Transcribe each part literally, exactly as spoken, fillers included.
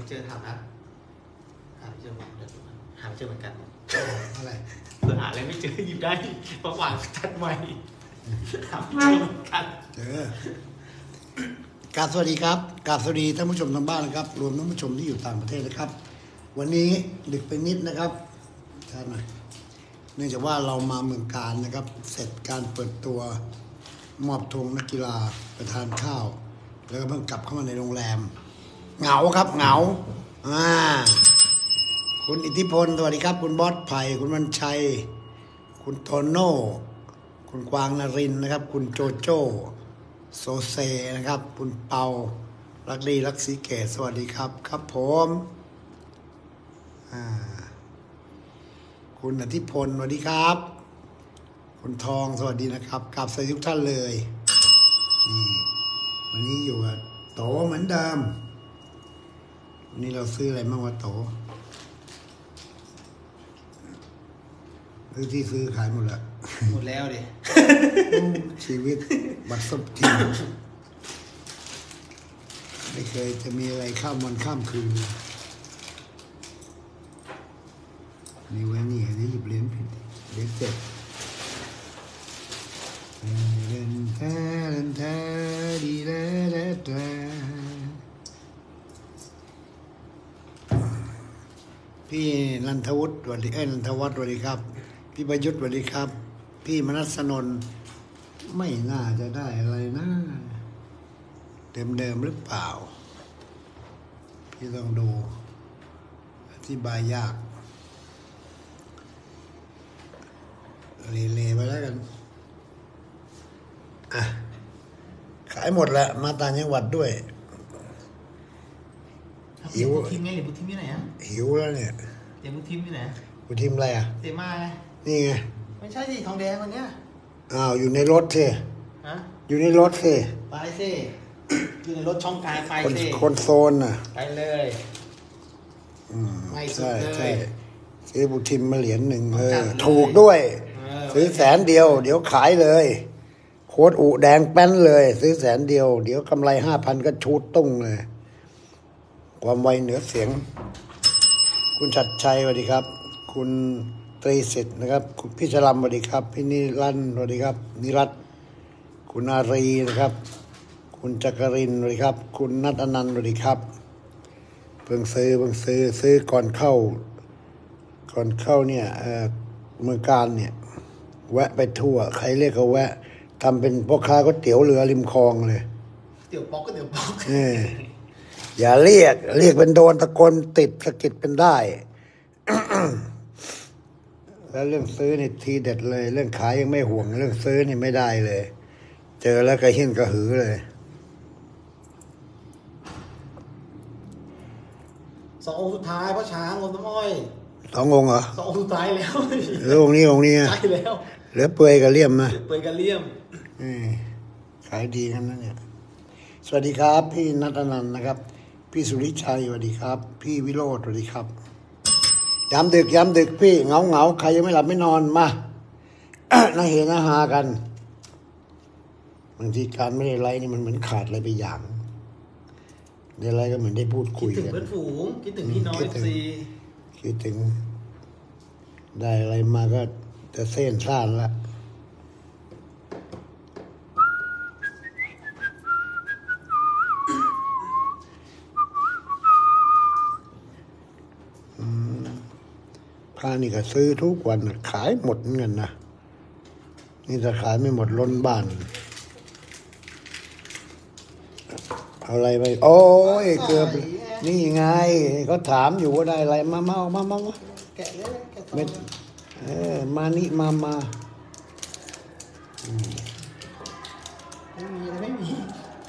เจอถามนะหาไม่เจอเดี๋ยวหาไม่เจอเหมือนกันอะไรเผื่อหาอะไรไม่เจอหยิบได้ประวัติจัดใหม่หาไม่เจอเหมือนกันเจอกราบสวัสดีครับกราบสวัสดีท่านผู้ชมทางบ้านนะครับรวมท่านผู้ชมที่อยู่ต่างประเทศนะครับวันนี้ดึกไปนิดนะครับท่านหน่อยเนื่องจากว่าเรามาเมืองการนะครับเสร็จการเปิดตัวมอบธงนักกีฬาไปทานข้าวแล้วก็เพิ่งกลับเข้ามาในโรงแรมเหงาครับเหงาอ่าคุณอิทธิพลสวัสดีครับคุณบอสไผ่คุณวันชัยคุณโตโน่คุณกวางนรินนะครับคุณโจโจ้โซเซนะครับคุณเปารักดีรักสีเกตสวัสดีครับครับผมอ่าคุณอิทธิพลสวัสดีครับคุณทองสวัสดีนะครับกราบสวัสดีทุกท่านเลยนี่วันนี้อยู่กับโตเหมือนเดิมวันนี้เราซื้ออะไรบ้างวะโตซื้อที่ซื้อขายหมดแล้วหมดแล้วดิชีวิตบัดซบทีไม่เคยจะมีอะไรข้ามวันข้ามคืนนี่ไว้นี่อันนี้หยิบเหรียญผิดเหรียญเจ็ดเดินแท้เดินแท้ดีแล้วแต่พี่นันทวุฒิสวัสดีเอ้ยนันทวัฒน์สวัสดีครับพี่ประยุทธ์สวัสดีครับพี่มนัสนนท์ไม่น่าจะได้อะไรนะเดิมๆหรือเปล่าพี่ต้องดูอธิบายยากเละๆไปแล้วกันอ่ะขายหมดแล้วมาต่างจังหวัดด้วยหิวทีมไงหรือบุทีมที่ไหนอ่ะหิวแล้วเนี่ยเดี๋ยวบุทีมที่ไหนบุทีมอะไรอ่ะเตมาไงนี่ไงไม่ใช่สิทองแดงวันเนี้ยอ้าวอยู่ในรถสิฮะอยู่ในรถสิไปสิอยู่ในรถช่องกายไปสิคนโซนน่ะไปเลยอืมไม่สุดเลยใช่ซื้อบุทิมมาเหรียญหนึ่งเออถูกด้วยซื้อแสนเดียวเดี๋ยวขายเลยโค้ดอุแดงแป้นเลยซื้อแสนเดียวเดี๋ยวกำไรห้าพันก็ชูดตุ้งเลยความไวเหนือเสียงคุณชัดชัยสวัสดีครับคุณตรีสิทธิ์นะครับคุณพิชรัมสวัสดีครับพี่นิรันดร์สวัสดีครับนิรัตน์คุณอารีนะครับคุณจักรินทร์สวัสดีครับคุณนัทอนันต์สวัสดีครับเพิ่งซื้อเพิ่งซื้อซื้อก่อนเข้าก่อนเข้าเนี่ยเอ่อเมืองการเนี่ยแวะไปทั่วใครเรียกเขาแวะทำเป็นพ่อค้าก๋วยเตี๋ยวเรือริมคลองเลยเตี๋ยวป๊อกก็เตี๋ยวป๊อกเอออย่าเรียกเรียกเป็นโดนตะโกนติดสะกิดเป็นได้ แล้วเรื่องซื้อนี่ทีเด็ดเลยเรื่องขายยังไม่ห่วงเรื่องซื้อนี่ไม่ได้เลยเจอแล้วก็หิ้นกระหือเลยสององค์สุดท้ายพ่อช้างองค์น้ำอ้อยสององค์เหรอสององค์สุดท้ายแล้วแล้วองค์นี้องค์นี้ใช่แล้วเหลือเปื่อยกับเลี่ยมนะเปื่อยกับเลี่ยมขายดีกันนะเนี่ยสวัสดีครับพี่นัทนันท์นะครับพี่สุริชัยสวัสดีครับพี่วิโรจน์สวัสดีครับย้ำดึกย้ำดึกพี่เงาเงาใครยังไม่หลับไม่นอนมา น่าเห็นน่าหากันบางทีการไม่ได้ไลฟ์นี่มันเหมือนขาดอะไรไปอย่างได้ไลฟ์ก็เหมือนได้พูดคุยกันคิดถึงเพื่อนฝูงคิดถึงพี่น้อยซีคิดถึงได้อะไรมาก็จะเส้นซ่านละผ้านี่ก็ซื้อทุกวันขายหมดเงินนะนี่ถ้าขายไม่หมดล้นบ้านเอาอะไรไปโอ้ยเกือบนี่ไงเขาถามอยู่ว่าได้อะไรมาเมามามามาแกะเลยแกะเม็ดเออมานี่มามาไม่มีอะไรไม่มี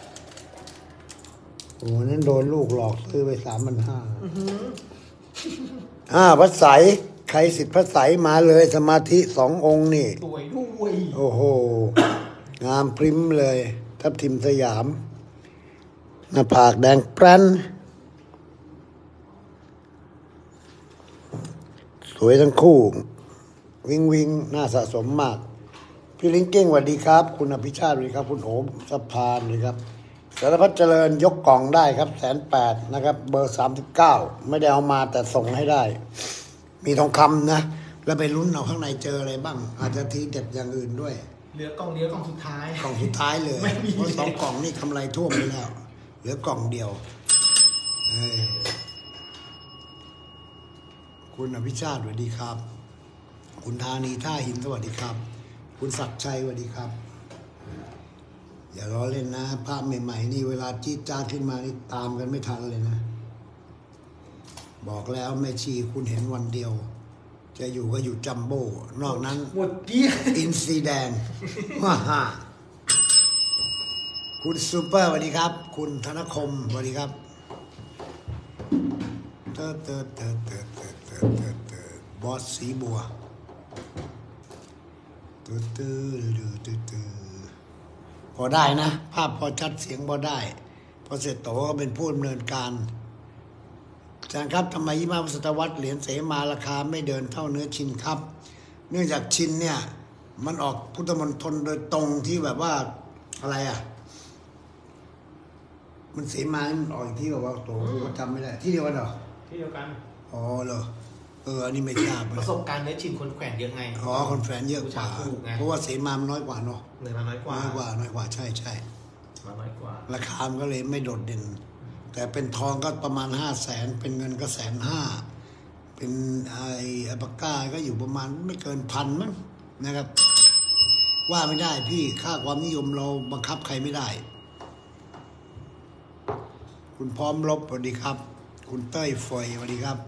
โอ้นั่นโดนลูกหลอกซื้อไปสามพันห้าอ่าพระใสใครสิทธิ์พระใสมาเลยสมาธิสององค์นี่สวยด้วยโอ้โหงามพริ้มเลยทับทิมสยามหน้าผากแดงแปรนสวยทั้งคู่วิงวิงน่าสะสมมากพี่ลิงเก้งสวัสดีครับคุณอภิชาติสวัสดีครับคุณโอมสะพานเลยครับสารพัดเจริญยกกล่องได้ครับแสนแปดนะครับเบอร์สามสิบเก้าไม่ได้เอามาแต่ส่งให้ได้ มีทองคำนะแล้วไปลุ้นเอาข้างในเจออะไรบ้าง อาจจะทีเด็ดอย่างอื่นด้วยเหลือกล่องเดียวกล่องสุดท้ายกล่องสุดท้ายเลยไม่มีเพราะสองกล่องนี่กำไรท่วมไปแล้ว เหลือกล่องเดียวเอ้ยคุณอภิชาติสวัสดีครับ คุณธานีท่าหินสวัสดีครับ คุณศักดิ์ชัยสวัสดีครับ อย่าล้อเล่นนะภาพใหม่ๆนี่เวลาจี๊ดจ้าดขึ้นมานี่ตามกันไม่ทันเลยนะ บอกแล้วแม่ชีคุณเห็นวันเดียว จะอยู่ก็อยู่จัมโบ้นอกนั้นหมดเกลี้ยงอินซีแดงฮ่าฮ่าคุณซูเปอร์สวัสดีครับ คุณธนคมสวัสดีครับเตอเตอเตอเตอเตอเตอเตอเตอบอสสีบัวเตอเตอเตอเตอเตอพอได้นะ ภาพพอชัดเสียงพอได้พอเสร็จโตก็เป็นผู้ดำเนินการอาจารย์ครับทำไมยี่มาศตวรรษเหรียญเสมาราคาไม่เดินเท่าเนื้อชินครับ เนื่องจากชินเนี่ย มันออกพุทธมณฑลโดยตรงที่แบบว่าอะไรอ่ะ มันเสมามันออกอีกที่แบบว่าโตกูก็จำไม่ได้ ที่เดียวกันเหรอที่เดียวกันอ๋อเหรอเอออันนี้ไม่ทราบเลปยระสบการณ์เนื้อชินคนแขวนเยอะไงอ๋อคนแฟนเยอะกว่าผู้ชายถูกไงเพราะว่าเสมามันน้อยกว่าเนาะเหนือมาน้อยกว่าน้อยกว่าน้อยกว่าใช่ใช่มาน้อยกว่าราคามันก็เลยไม่โดดเด่น แต่เป็นทองก็ประมาณห้าแสนเป็นเงินก็แสนห้าเป็นไออัลปาก้าก็อยู่ประมาณไม่เกินพันมั้งนะครับ ว่าไม่ได้พี่ค่าความนิยมเราบังคับใครไม่ได้ คุณพร้อมลบสวัสดีครับ คุณเต้ยฟอยสวัสดีครับ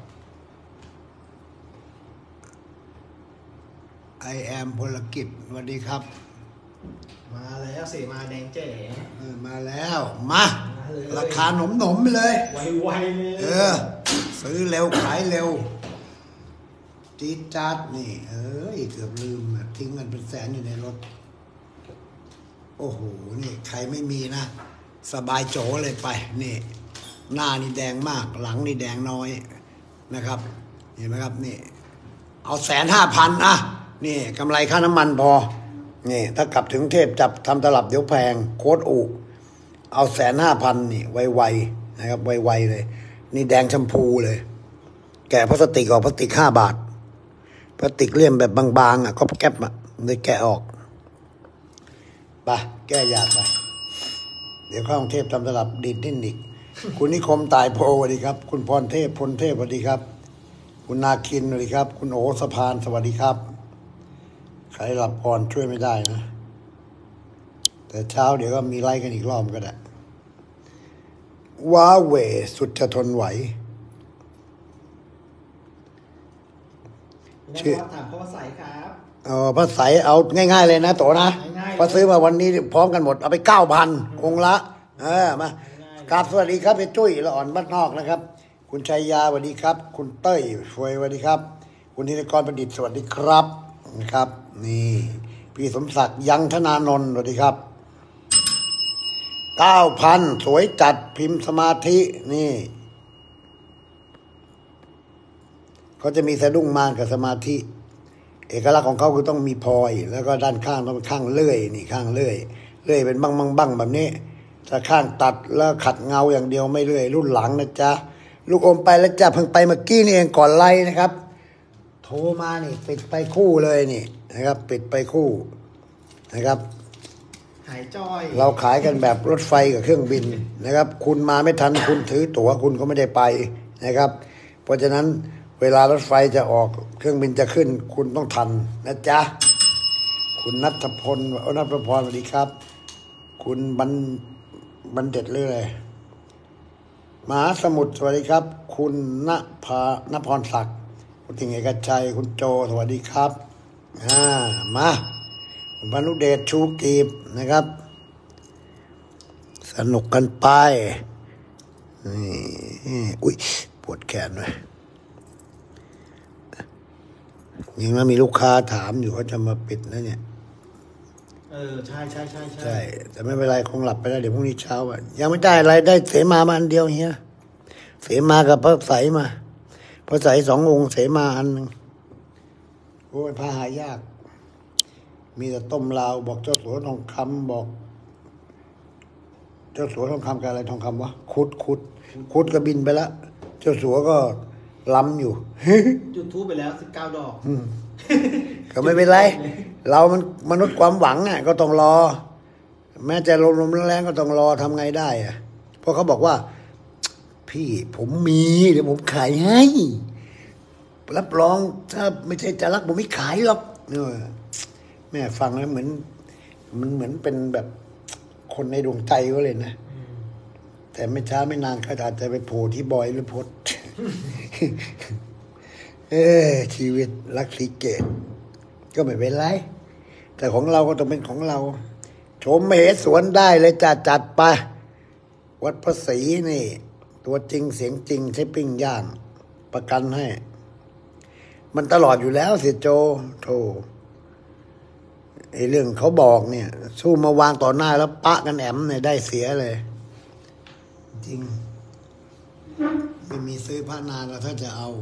I am พลกิจสวัสดีครับมาแล้วเสมาแดงเจ๋เออมาแล้วมามาเลยราคาหนมหนมๆไปเลยไวๆเลยเออ ซื้อเร็วขายเร็วจี๊ดจ๊าดนี่ เอ้ยเกือบลืมอะทิ้งเงินเป็นแสนอยู่ในรถ โอ้โห นี่ใครไม่มีนะ สบายโจเลยไป นี่ หน้านี่แดงมาก หลังนี่แดงน้อยนะครับ เห็นไหมครับนี่ เอาแสนห้าพันนะนี่กำไรค่าน้ำมันพอ นี่ ถ้ากลับถึงเทพจับทำตลับเดี๋ยวแพง โค้ดอุเอาแสนห้าพันนี่ไวๆนะครับ ไวๆเลย นี่แดงชมพูเลย แกะพลาสติกออกพลาสติกห้าบาทพลาสติกเลี่ยมแบบบางๆอ่ะก็แก๊บอ่ะเลยแกะออกไปแก้ยากไป เดี๋ยวเข้ากรุงเทพทำตลับดีดดิ้นอีก คุณนิคมตายโพสวัสดีครับ คุณพรเทพพลเทพสวัสดีครับ คุณนาคินสวัสดีครับ คุณโอสะพานสวัสดีครับใครหลับก่อนช่วยไม่ได้นะ แต่เช้าเดี๋ยวก็มีไล่กันอีกรอบก็ได้ว้าเหวสุดจะทนไหว ชื่อถามพ่อใสครับเออพระใสเอาง่ายๆเลยนะโตนะง่ายๆพอซื้อมาวันนี้พร้อมกันหมด เอาไปเก้าพันองค์ละ เออมากราบสวัสดีครับพี่จุ้ยละอ่อนบ้านนอกนะครับ คุณชัยยาสวัสดีครับ คุณเต้ยฟวยสวัสดีครับ คุณธินกรประดิษฐ์สวัสดีครับนะครับ นี่ พี่สมศักดิ์ยังธนานนท์สวัสดีครับเก้าพันสวยจัดพิมพ์สมาธินี่เขาจะมีสะดุ้งมานกับสมาธิ เอกลักษณ์ของเขาคือต้องมีพลอย แล้วก็ด้านข้างต้องเป็นข้างเลื่อยนี่ข้างเลื่อยเลื่อยเป็นบังบังบังแบบนี้ถ้าข้างตัดแล้วขัดเงาอย่างเดียวไม่เลื่อยรุ่นหลังนะจ๊ะลูกอมไปแล้วจ้ะเพิ่งไปเมื่อกี้นี่เองก่อนไล่นะครับ โทรมานี่ปิดไปคู่เลยนี่นะครับ ปิดไปคู่นะครับหายจ้อยเราขายกันแบบรถไฟกับเครื่องบินนะครับ คุณมาไม่ทันคุณถือตั๋วคุณก็ไม่ได้ไปนะครับ เพราะฉะนั้นเวลารถไฟจะออกเครื่องบินจะขึ้น คุณต้องทันนะจ๊ะคุณนัทพลอนัทพรสวัสดีครับ คุณบันบันเด็ดเรื่อยมหาสมุทรสวัสดีครับ คุณณภานพรศักดิ์คุณติงเอกชัยคุณโจสวัสดีครับอ่ามาคุณพานุเดชชูกีบนะครับ สนุกกันไปนี่อุ้ยปวดแขนเลยยังแล้วมีลูกค้าถามอยู่เขาจะมาปิดนะเนี่ยเออใช่ใช่ใช่ใช่ใช่ แต่ไม่เป็นไรคงหลับไปแล้วเดี๋ยวพรุ่งนี้เช้าอ่ะยังไม่ได้อะไรได้เสมามาอันเดียวเฮียเสมากับพระใสมาพระใสสององค์เสมาอันหนึ่งโอ้ยพาหายาก มีแต่ต้มลาวบอกเจ้าสัวทองคำบอกเจ้าสัวทองคำกับอะไรทองคำวะคุดคุดคุดก็บินไปแล้ว เจ้าสัวก็ล้ำอยู่จุดทูบไปแล้วสิบเก้าดอกอืมก็ไม่เป็นไร เรามันมนุษย์ความหวังอ่ะก็ต้องรอ แม้จะลมลมแรงๆก็ต้องรอทำไงได้อ่ะเพราะเขาบอกว่า พี่ผมมีเดี๋ยวผมขายให้ รับรองถ้าไม่ใช่จะรักผมไม่ขายหรอกเนี่ยแม่ฟังแล้วเหมือน มันเหมือนเป็นแบบคนในดวงใจก็เลยนะ แต่ไม่ช้าไม่นานก็อาจจะไปโผล่ที่บอยหรือพด เออชีวิตรักสีเกต ก็ไม่เป็นไร แต่ของเราก็ต้องเป็นของเรา ชมมเหสวนได้เลยจัดจัดไป วัดพระศรีนี่ ตัวจริงเสียงจริงใช้ปิ้งย่าง ประกันให้ มันตลอดอยู่แล้วเสียโจโธ่ไอ้เรื่องเขาบอกเนี่ย สู้มาวางต่อหน้าแล้วปะกันแอมเนี่ยได้เสียเลย จริง ไม่มีซื้อพระนานแล้วถ้าจะเอา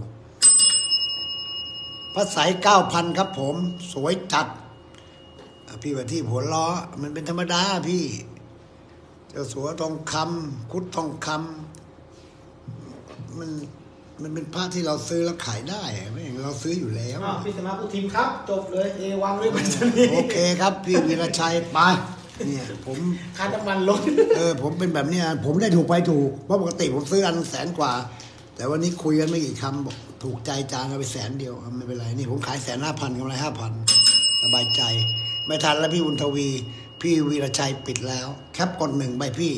พระสายเก้าพันครับผม สวยจัด พี่ว่าที่หัวล้อ มันเป็นธรรมดาพี่ เจ้าสัวทองคำคุดทองคำมันมันเป็นผ้าที่เราซื้อแล้วขายได้ไม่อย่างเราซื้ออยู่แล้วอ้าวพี่สมาร์ททีมครับ จบเลยเอวังเลยปัจจุบันโอเคครับ พี่วีรชัยไปเนี่ยผมค่าน้ำมันลดเออผมเป็นแบบเนี้ยผมได้ถูกไปถูกเพราะปกติผมซื้ออันแสนกว่า แต่วันนี้คุยกันไม่กี่คำบอกถูกใจจานเอาไปแสนเดียวไม่เป็นไรนี่ผมขายแสนห้าพันกำไรห้าพันสบายใจ ไม่ทันแล้วพี่บุญทวี พี่วีรชัยปิดแล้ว แคปกดหนึ่งใบพี่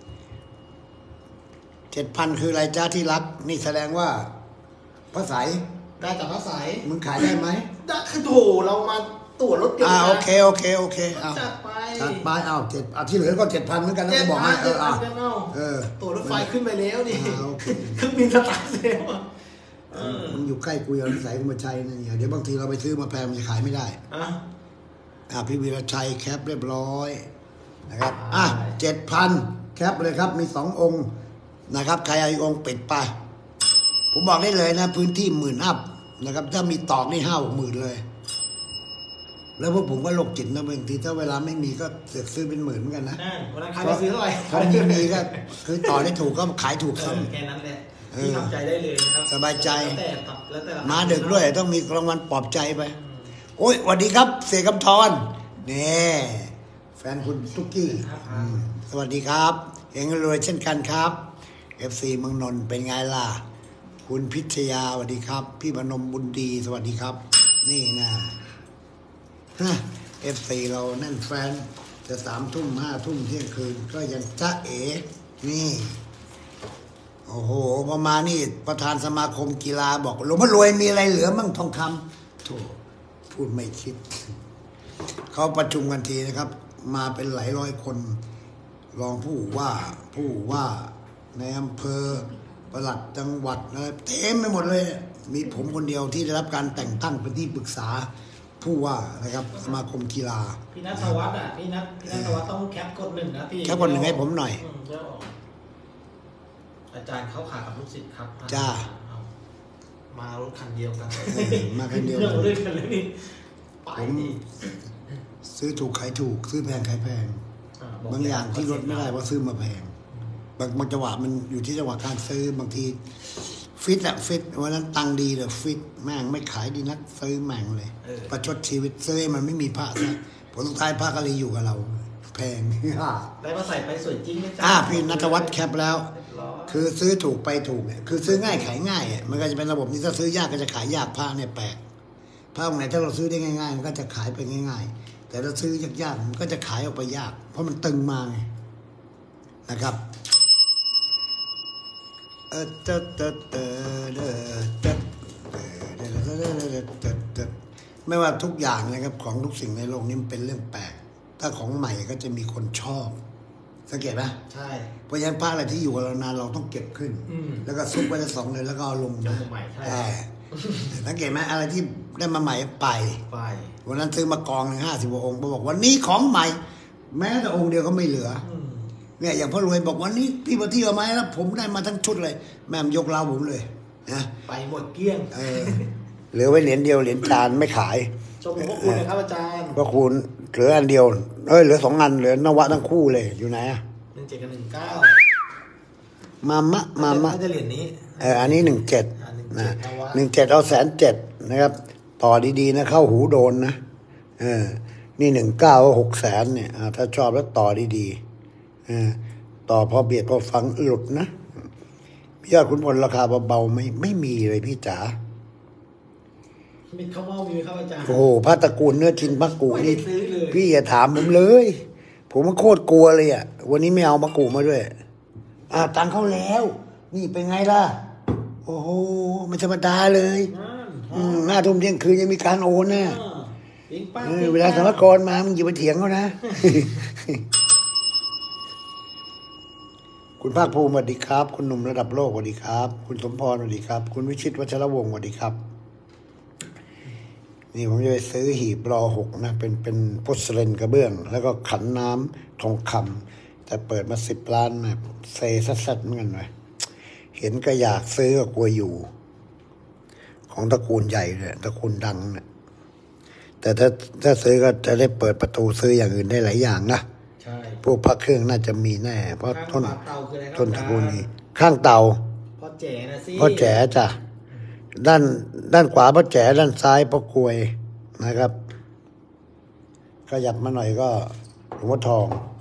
เจ็ดพันคืออะไรจ้าที่รักนี่แสดงว่าพระสายได้จากพระสายมึงขายได้ไหมได้คือโถเรามาตั๋วรถยนต์อ่านะโอเคโอเคโอเคเอาจัดไปจัดไปเอาเจ็ดอ่ะที่เหลือก็เจ็ดพันเหมือนกันนะเจ็ดก็บอกพัให้นเอเจ็ดอพัอ่ะนกันเนาะเออตั๋วรถไฟขึ้นไปแล้วนี่อ่าโอเคเครื่องบินสตาร์ทเซลล์อะเออมันอยู่ใกล้กูเอานิสัยกูมาใช้นะเนี่ยเดี๋ยวบางทีเราไปซื้อมาแพงมันจะขายไม่ได้อ่ะอ่ะพี่วีรชัยแคปเรียบร้อยนะครับอ่ะเจ็ดพันแคปเลยครับมีสององค์นะครับใครเอาอีกองค์ปิดไป ผมบอกได้เลยนะ พื้นที่หมื่นอัพนะครับถ้ามีตอกนี่ห้าหกหมื่นเลย แล้วพวกผมก็โรคจิตนะบางทีถ้าเวลาไม่มีก็เสือกซื้อเป็นหมื่นเหมือนกันนะนั่นวันนั้นขายไปซื้อเท่าไหร่พอมีมีก็คือต่อได้ถูกก็ขายถูกเอซ้อแค่นั้นแหละเออพี่ทำใจได้เลยนะครับสบายใจแล้วแต่ตับแล้วแต่ละำมาดึกด้วยต้องมีรางวัลปลอบใจไป โอ้ยสวัสดีครับเสกคำทรนี่แฟนคุณตุ๊กกี้อืมสวัสดีครับเฮงรวยเช่นกันครับ เอฟ ซี เมืองนนท์เป็นไงล่ะ คุณพิชยาสวัสดีครับ พี่พนมบุญดีสวัสดีครับ นี่นะฮะ เอฟ ซี เราแน่นแฟนจะสามทุ่มห้าทุ่มเที่ยงคืน ก็ยังจ้าเอ๋นี่ โอ้โหพอมานี่ประธานสมาคมกีฬาบอกหลวงพ่อรวยมีอะไรเหลือมั่งทองคำโธ่พูดไม่คิด เขาประชุมกันทีนะครับ มาเป็นหลายร้อยคน รองผู้ว่าผู้ว่าในอำเภอปลัดจังหวัดอะไรเต็มไปหมดเลย มีผมคนเดียวที่ได้รับการแต่งตั้งเป็นที่ปรึกษาผู้ว่านะครับ สมาคมกีฬาพี่นัทวัฒน์อ่ะพี่นัทพี่นัทวัฒน์ต้องแคปกดหนึ่งนะพี่แคปกดหนึ่งให้ผมหน่อยมเดี๋ยวออกอาจารย์เขาขากับลูกศิษย์ครับจ้าเอามารถคันเดียวกันเออมาคันเดียวเรื่องด้วยกันเลยนี่ไปผมดิซื้อถูกขายถูก ซื้อแพงขายแพงอ่ะบางอย่างที่ลดไม่ได้เพราะซื้อมาแพง บางบางจังหวะมันอยู่ที่จังหวะการซื้อบางที ฟิตอะฟิตวันนั้นตังค์ดีเลยฟิตแม่งไม่ขายดีนักซื้อแม่งเลยเออประชดชีวิตซื้อให้มันไม่มีพระซะผลสุดท้ายพระก็เลยอยู่กับเรา แพงได้มาใส่ไปสวยจริงไหมจ๊ะอ่าพี่นัทวัฒน์แคปแล้วเรียบร้อยคือซื้อถูกไปถูกเนี่ยคือซื้อง่ายขายง่ายอ่ะมันก็จะเป็นระบบนี้ถ้าซื้อยากก็จะขายยากพระเนี่ยแปลกพระองค์ไหนถ้าเราซื้อได้ง่ายๆมันก็จะขายไปง่าย ๆ แต่ถ้าซื้อยากๆมันก็จะขายออกไปยาก เพราะมันตึงมาไงนะครับเออเตอเตอเตอเตอเตอเตอเตอเตอเตอเตอไม่ว่าทุกอย่างนะครับของทุกสิ่งในโลกนี้มันเป็นเรื่องแปลกถ้าของใหม่ก็จะมีคนชอบสังเกตไหมใช่เพราะฉะนั้นผ้าอะไรที่อยู่กับเรานานเราต้องเก็บขึ้นอืมแล้วก็ซุกไว้จะสองเดือนแล้วก็เอาลงยนะกมาใหม่ใช่แต่สังเกตไหมอะไรที่ได้มาใหม่ไปไปวันนั้นซื้อมากองหนึ่งห้าสิบองค์บอกวันนี้ของใหม่ แม้แต่องค์เดียวก็ไม่เหลืออืมเนี่ยอย่างพ่อรวยบอกวันนี้พี่ปฏิเอาไหมแล้วผมได้มาทั้งชุดเลย แม่มยกเล้าผมเลยนะไปหมดเกลี้ยงเออเหลือไว้เหรียญเดียวเหรียญจานไม่ขายชมหลวงพ่อคุณนะครับอาจารย์ก็คูณเหลืออันเดียวเอ้ยเหลือสองอันเหลือนวะทั้งคู่เลยอยู่ไหนอะหนึ่งเจ็ดกับหนึ่งเก้ามามะมามะจะเหรียญนี้เอออันนี้หนึ่งเจ็ดอ่าหนึ่งนะเจ็ดเอาวะหนึ่งเจ็ดเอาแสนเจ็ดนะครับ ต่อดีๆนะเข้าหูโดนนะเออนี่หนึ่งเก้าหกแสนเนี่ยอ่าถ้าชอบแล้วต่อดีๆเออต่อพอเบียดพอฟังหลุดนะพี่ยอดขุนพลราคาเบาๆไม่ไม่มีเลยพี่จ๋ามีข้าวเม่ามีไหมครับอาจารย์โอ้โหพระตระกูลเนื้อชินพระกูไม่นี่ได้ซื้อเลยพี่อย่าถามผมเลย ผมมันโคตรกลัวเลยอ่ะวันนี้ไม่เอาพระกูมาด้วยอ่าตังค์เขาแล้ว นี่เป็นไงล่ะ โอ้โหไม่ธรรมดาเลยนั่นอืมหน้าทุ่มเที่ยงคืนยังมีการโอนนะอ่าปิ๊งปังเออปิ๊งปังเวลาสมรกรมามึงอย่าไปเถียงเขานะ คุณภาคภูมิสวัสดีครับ คุณหนุ่มระดับโลกสวัสดีครับ คุณสมพรสวัสดีครับ คุณวิชิตวัชรวงศ์สวัสดีครับ นี่ผมจะไปซื้อหีบรอหกนะเป็นเป็นพุสเลนกระเบื้อง แล้วก็ขันน้ำทองคำแต่เปิดมาสิบล้านนะเซซัดๆเหมือนกันเลยเห็นก็อยากซื้อก็กลัวอยู่ ของตระกูลใหญ่เลยตระกูลดังเนี่ยแต่ถ้าถ้าซื้อก็จะได้เปิดประตูซื้ออย่างอื่นได้หลายอย่างนะใช่พวกพระเครื่องน่าจะมีแน่ เพราะข้างต้นฝาเตาคืออะไรครับต้นตระกูลนี้ ข้างเตาพ่อแจ๋นะสิพ่อแจ๋จ้ะด้านด้านขวาพ่อแจ๋ด้านซ้ายพ่อกลวยนะครับขยับมาหน่อยก็หลวงพ่อทอง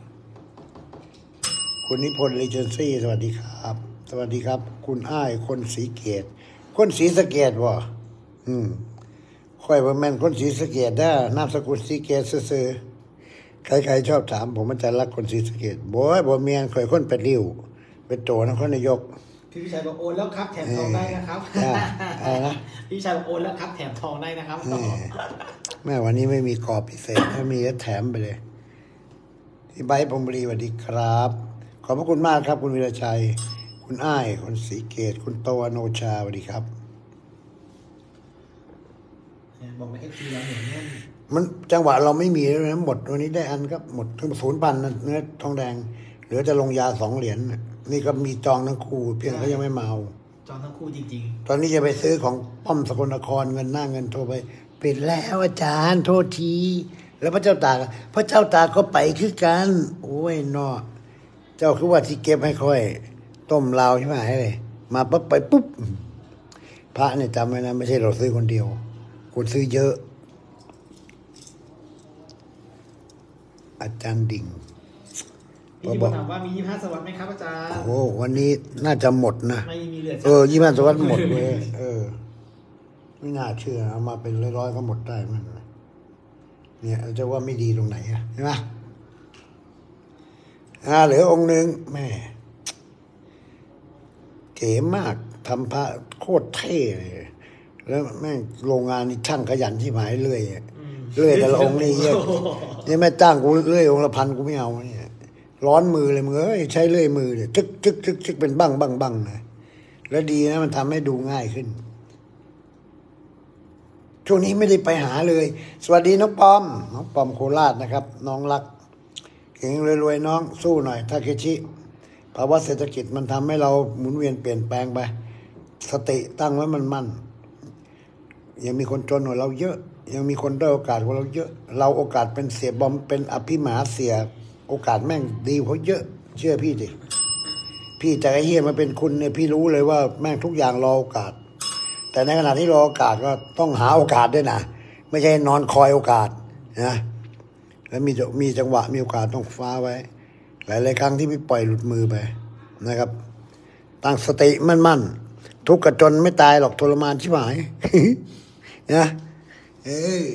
คุณนิพนธ์รีเจนซี่สวัสดีครับ สวัสดีครับ คุณอ้ายคนสีเกต คนสีสะเกตวะอืมค่อยว่าแม่นคนสีสะเกตได้นามสกุลสีเกตซื่อๆใครๆชอบถาม ผมมันจะรักคนสีสะเกตบ่อยบ่เมียนค่อยคนเป็ดริ้วเป็นโตนครนายกพี่วิชัยบอกโอนแล้วครับแถมทองได้นะครับอ่าอะไรนะพี่วิชัยบอกโอนแล้วครับแถมทองได้นะครับต่อแม่วันนี้ไม่มีกรอบพิเศษถ้ามีก็แถมไปเลยพี่ไบร์ทพรหมบุรีสวัสดีครับ ขอบพระคุณมากครับ คุณวีรชัย คุณอ้ายคุณศรีเกต คุณโตอโนชาสวัสดีครับบอกในเอฟซีเราเหนียวแน่นมันจังหวะเราไม่มีแล้วนะหมดวันนี้ได้อันครับหมดทั้งศูนย์พันนะเนื้อทองแดง เหลือจะลงยาสองเหรียญน่ะนี่ก็มีจองทั้งคู่ เพียงเขายังไม่มาเอาจองทั้งคู่จริงตอนนี้จะไปซื้อของป้อมสกลนครเงินหน้าเงินโทรไปปิดแล้วอาจารย์โทษที แล้วพระเจ้าตากพระเจ้าตากก็ไปคือกัน โอ้ยนอเจ้าคือว่าที่เก็บให้ค่อย ต้มลาวใช่ไหมเลยมาปุ๊บไปปุ๊บพระเนี่ยจำไว้นะไม่ใช่เราซื้อคนเดียวคนซื้อเยอะ อาจารย์ดิ่งๆพี่ที่ถามว่ามียี่สิบห้าสวัสดิ์ไหมครับอาจารย์โอ้วันนี้น่าจะหมดนะไม่มีเหลือเออยี่ห้าสวัสดิ์หมดเลยเออ ไม่น่าเชื่อเอามาเป็นร้อยๆก็หมดได้มันเนี่ยจะว่าไม่ดีตรงไหนอะใช่ไหมอ่าเหลือองค์หนึ่งแม่เก๋มากทำพระโคตรเท่เลยแล้วแม่งโรงงานนี่ช่างขยันที่หมายเรื่อยอะเรื่อยแต่ละองค์นี่เยอะนี่แม่จ้างกูเรื่อยองค์ละพันกูไม่เอาเนี่ยร้อนมือเลยมึงเอ้ยใช้เลื่อยมือเนี่ยจึกจึกจึกจึกเป็นบั้งบั้งบั้งนะแล้วดีนะมันทำให้ดูง่ายขึ้นช่วงนี้ไม่ได้ไปหาเลย สวัสดีน้องปอมน้องปอมโคราชนะครับ น้องรักเก่งรวยๆน้องสู้หน่อยทาเคชิภาวะเศรษฐกิจมันทำให้เราหมุนเวียนเปลี่ยนแปลงไปสติตั้งไว้มันมั่นยังมีคนจนกว่าเราเยอะ ยังมีคนได้โอกาสกว่าเราเยอะ เราโอกาสเป็นเสียบอมเป็นอภิมหาเสียโอกาสแม่งดีเขาเยอะ เชื่อพี่ดิพี่จากไอ้เฮียมาเป็นคุณเนี่ยพี่รู้เลยว่าแม่งทุกอย่างรอโอกาสแต่ในขณะที่รอโอกาสก็ต้องหาโอกาสด้วยนะไม่ใช่นอนคอยโอกาสนะแล้วมีมีจังหวะมีโอกาสต้องฟ้าไว้หลายๆครั้งที่พี่ปล่อยหลุดมือไปนะครับตั้งสติมั่นๆทุกข์กับจนไม่ตายหรอกทรมานชิบหาย นะเอ้ย